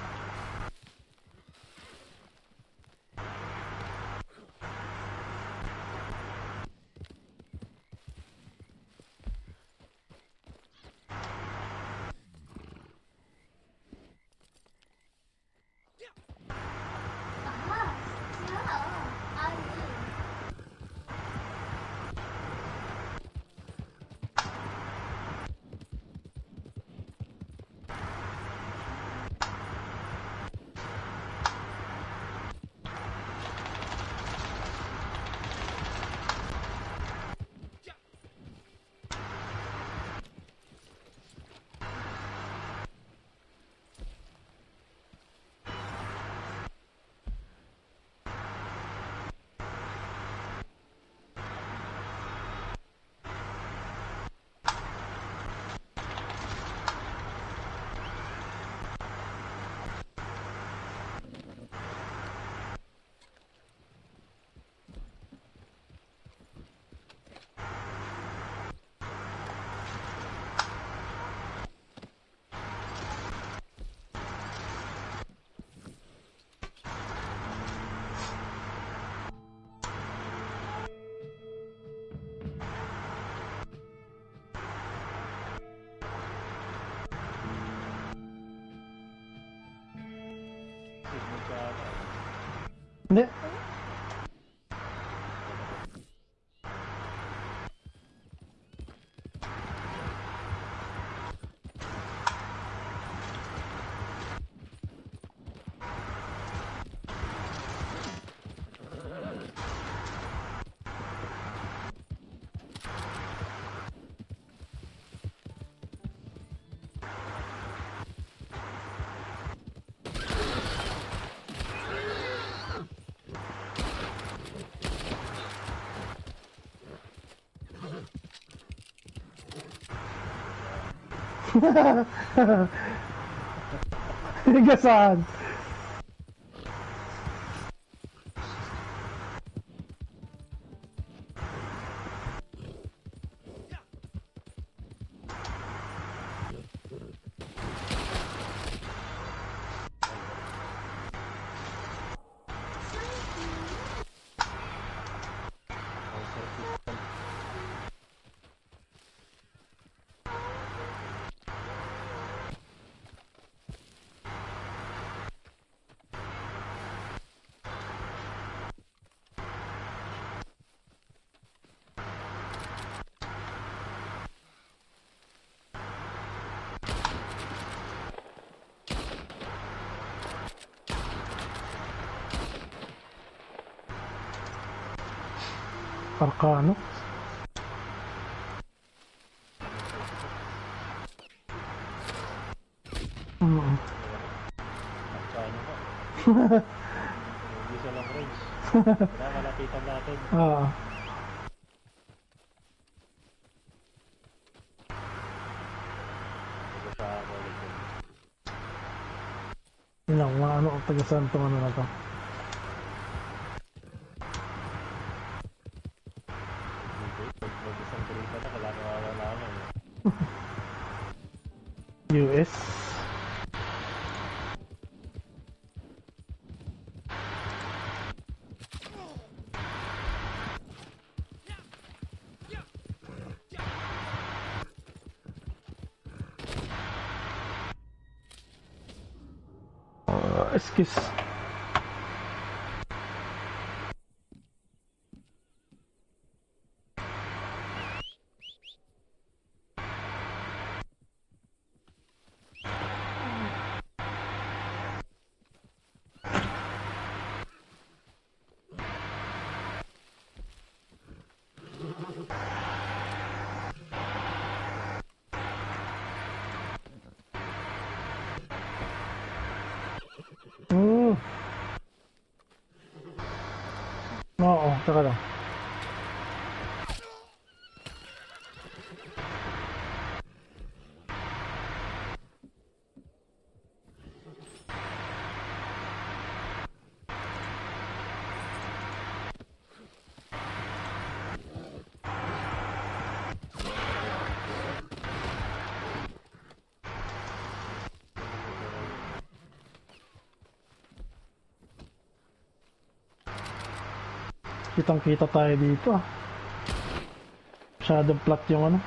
Hindi. Higasan. Arcano. Arcano ka. Hindi sa long range. Kaya malapitan natin. Sa ako ulit yun. Yun lang, mga ano, taga-santong ano na to. Pag mag-isang kurita na, kailangan mawawala na eh. US. Excuse. Oo, taka lang. Kitang-kita tayo dito ah. Masyadong flat yung ano.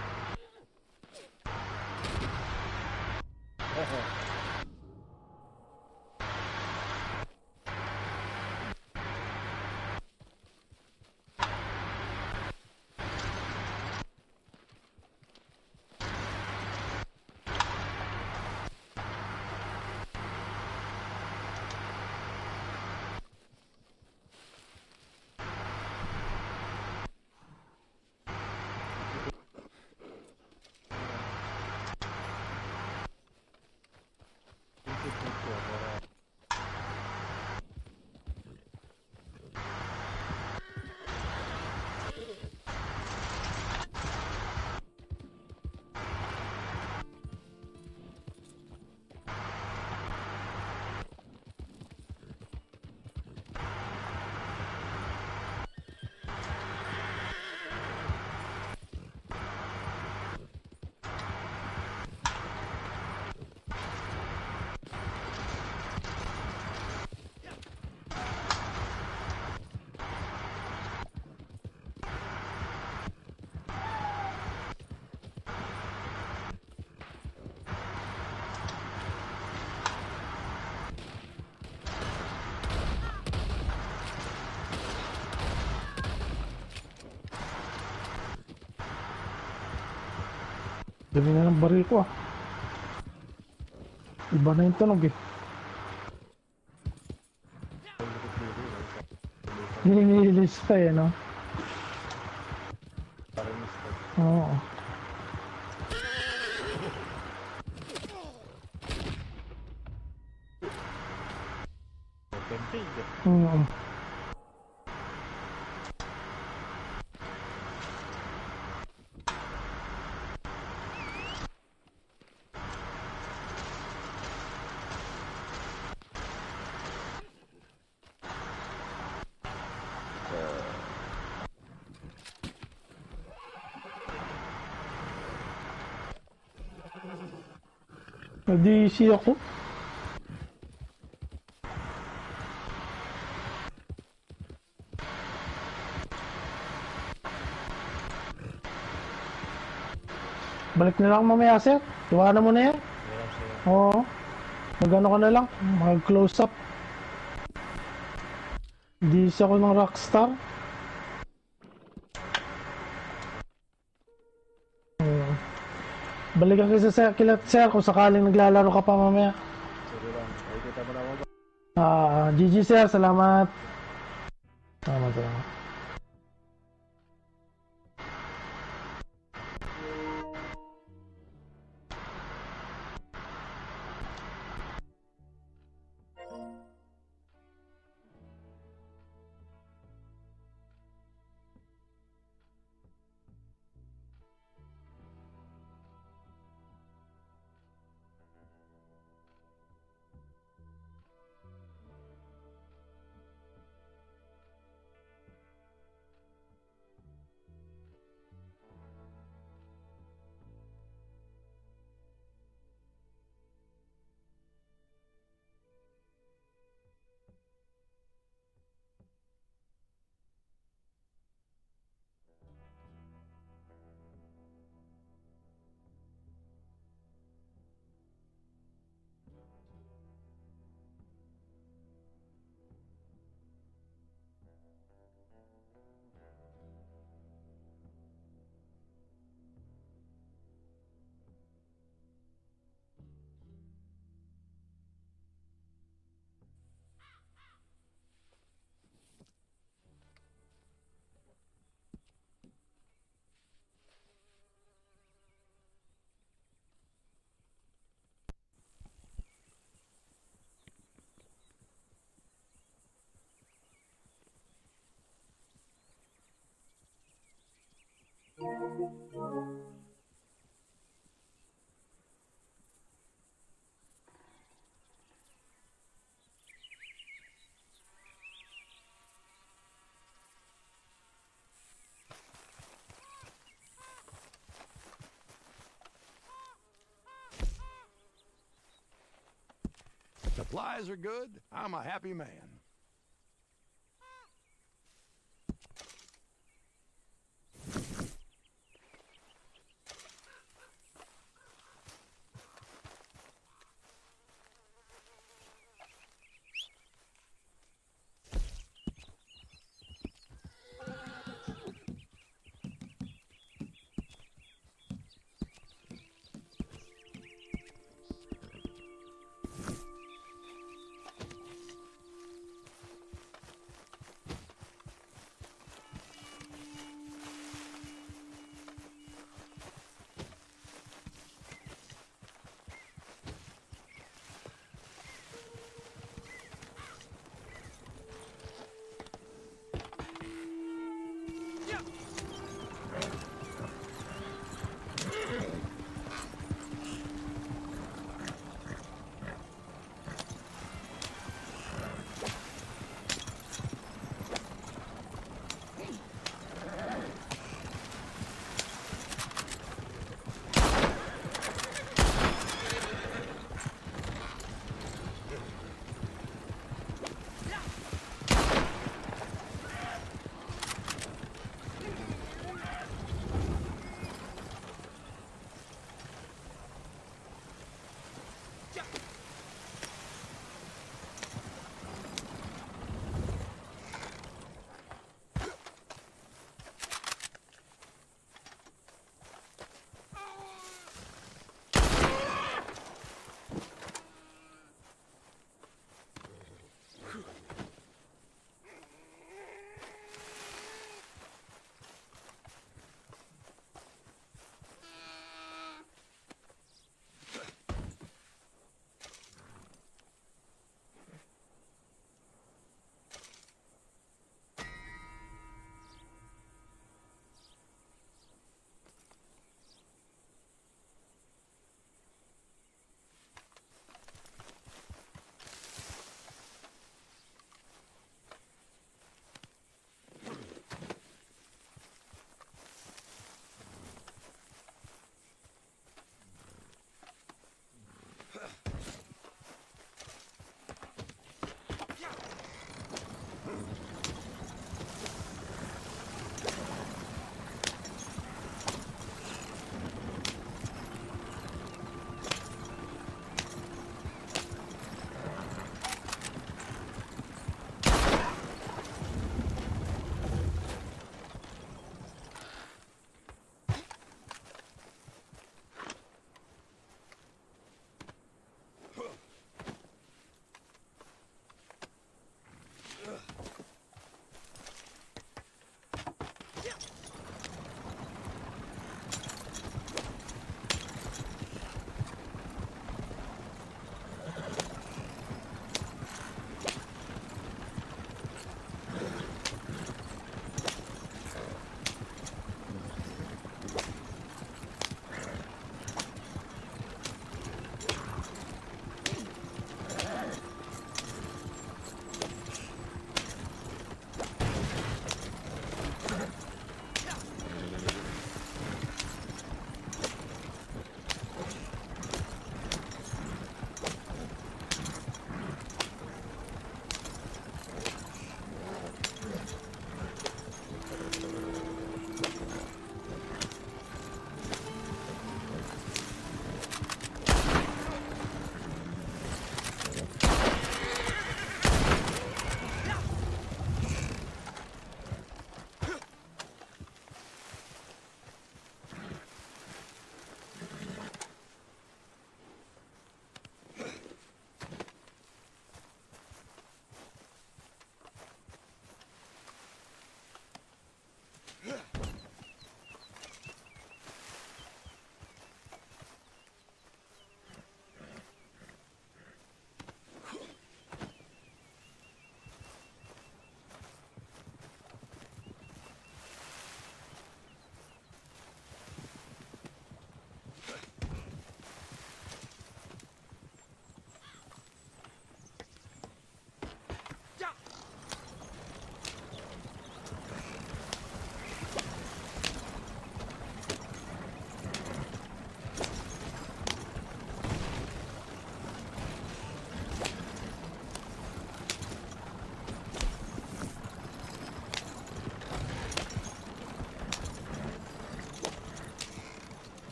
Dami na ng baril ko ah. Iba na yung tunog eh. Ninilis pa eh, no? Oo. Oo. Nag-DC ako. Balik na lang mamaya, sir. Iwanan mo na yan. Oo. Mag-ano ka na lang. Mag-close up. DC ako ng Rockstar. Balikan ka sa kilat, sir, kung sakaling naglalaro ka pa mamaya. Sige lang. Ay, kita mo na ako. GG, sir. Salamat. Salamat. supplies are good, I'm a happy man.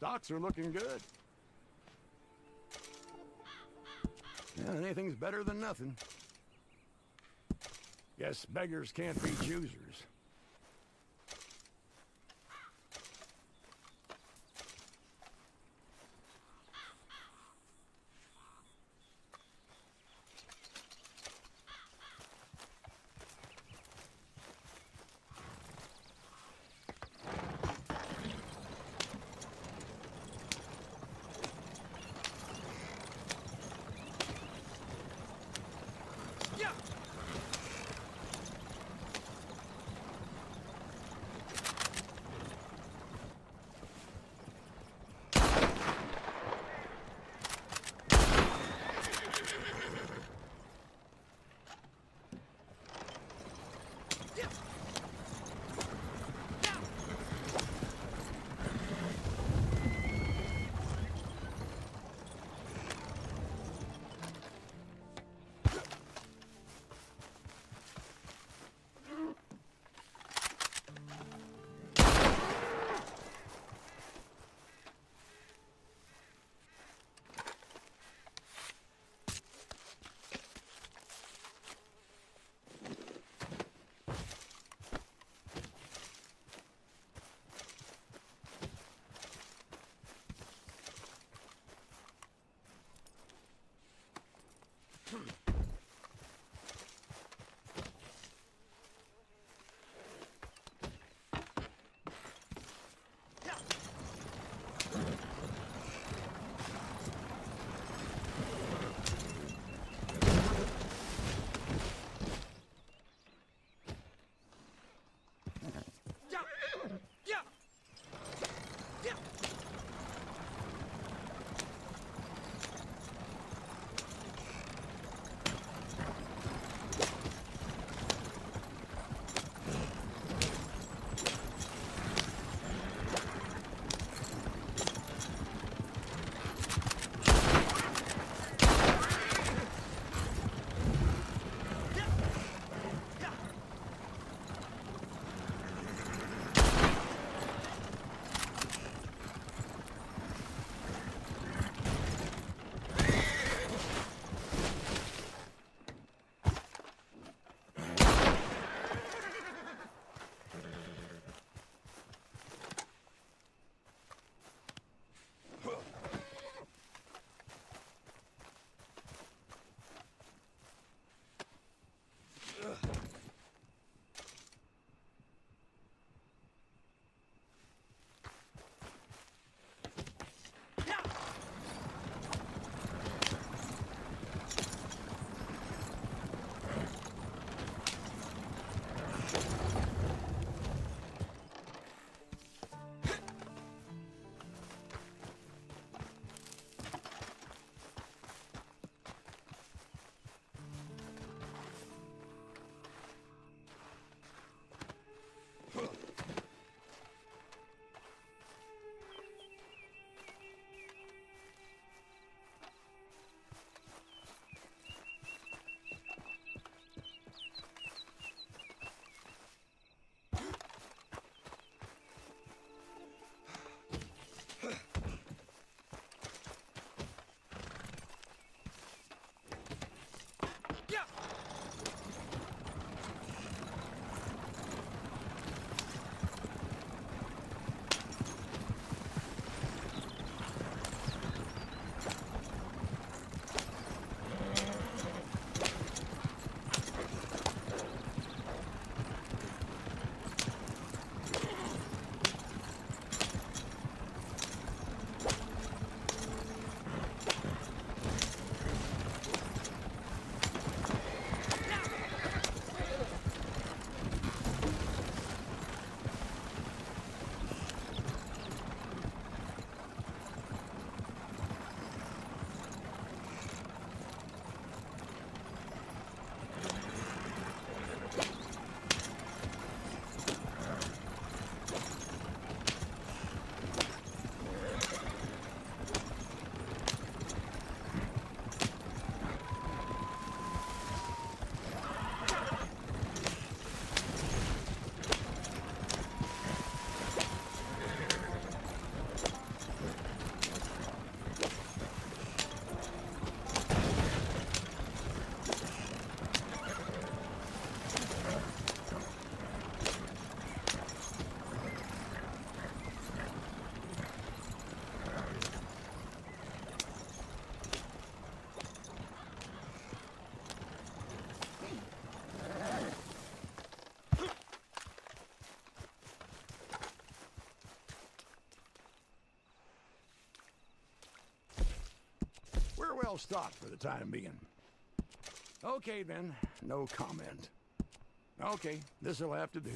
Stocks are looking good. Yeah, anything's better than nothing. Guess beggars can't be choosers. farewell stock for the time being. Okay, then. No comment. Okay, this'll have to do.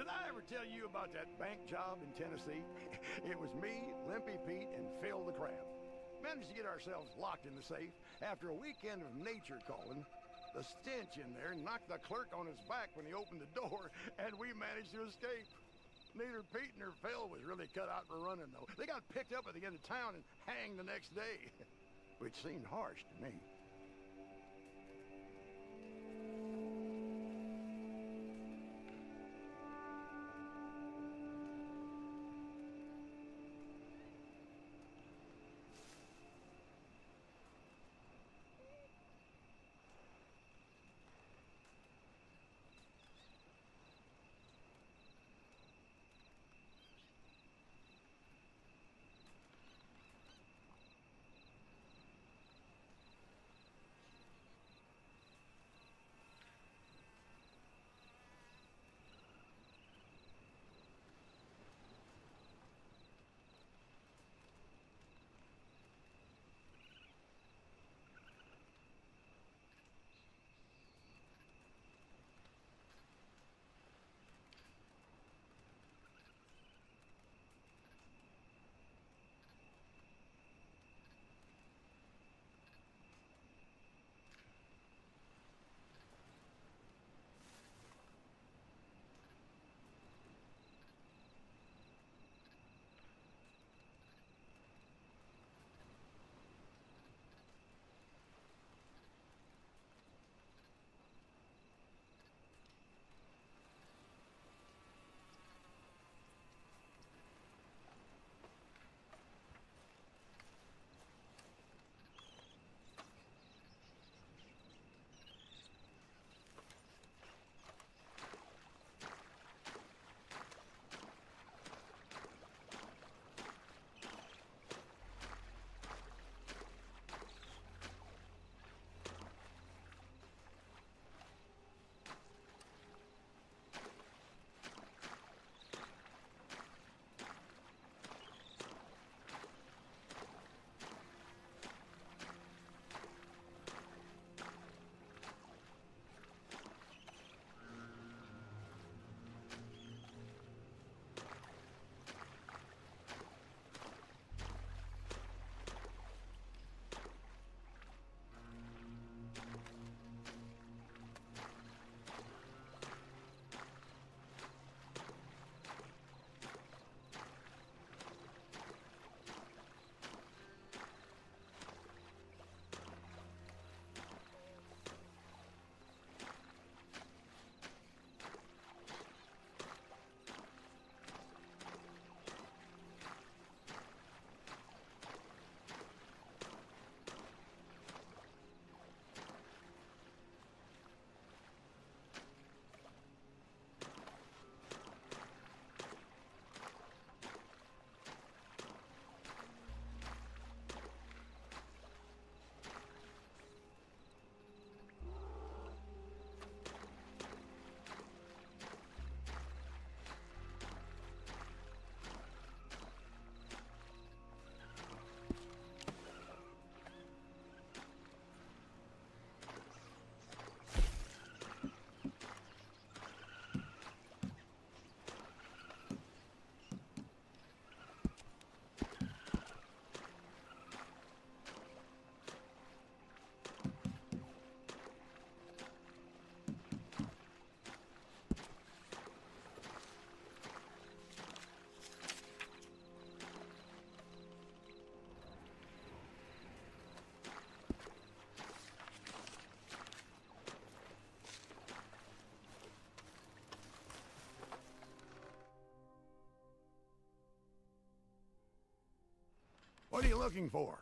I ever tell you about that bank job in Tennessee? It was me, Limpy Pete, and Phil the Crab. Managed to get ourselves locked in the safe after a weekend of nature calling. The stench in there knocked the clerk on his back when he opened the door, and we managed to escape. Neither Pete nor Phil was really cut out for running, though. They got picked up at the end of town and hanged the next day, which seemed harsh to me. What are you looking for?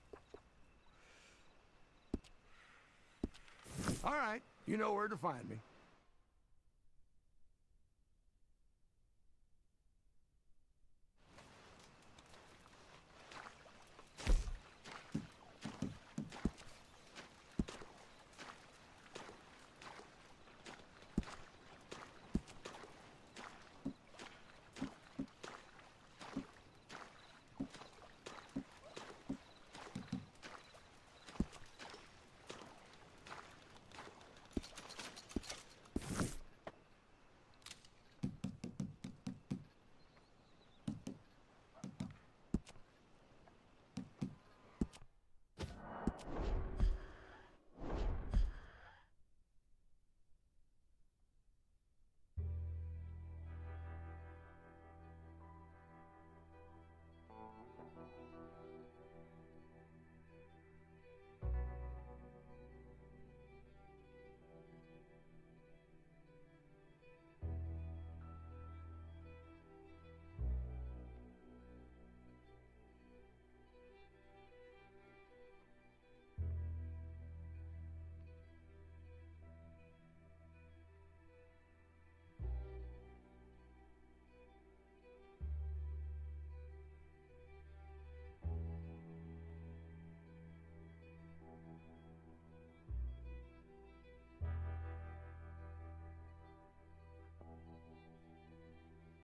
All right, you know where to find me.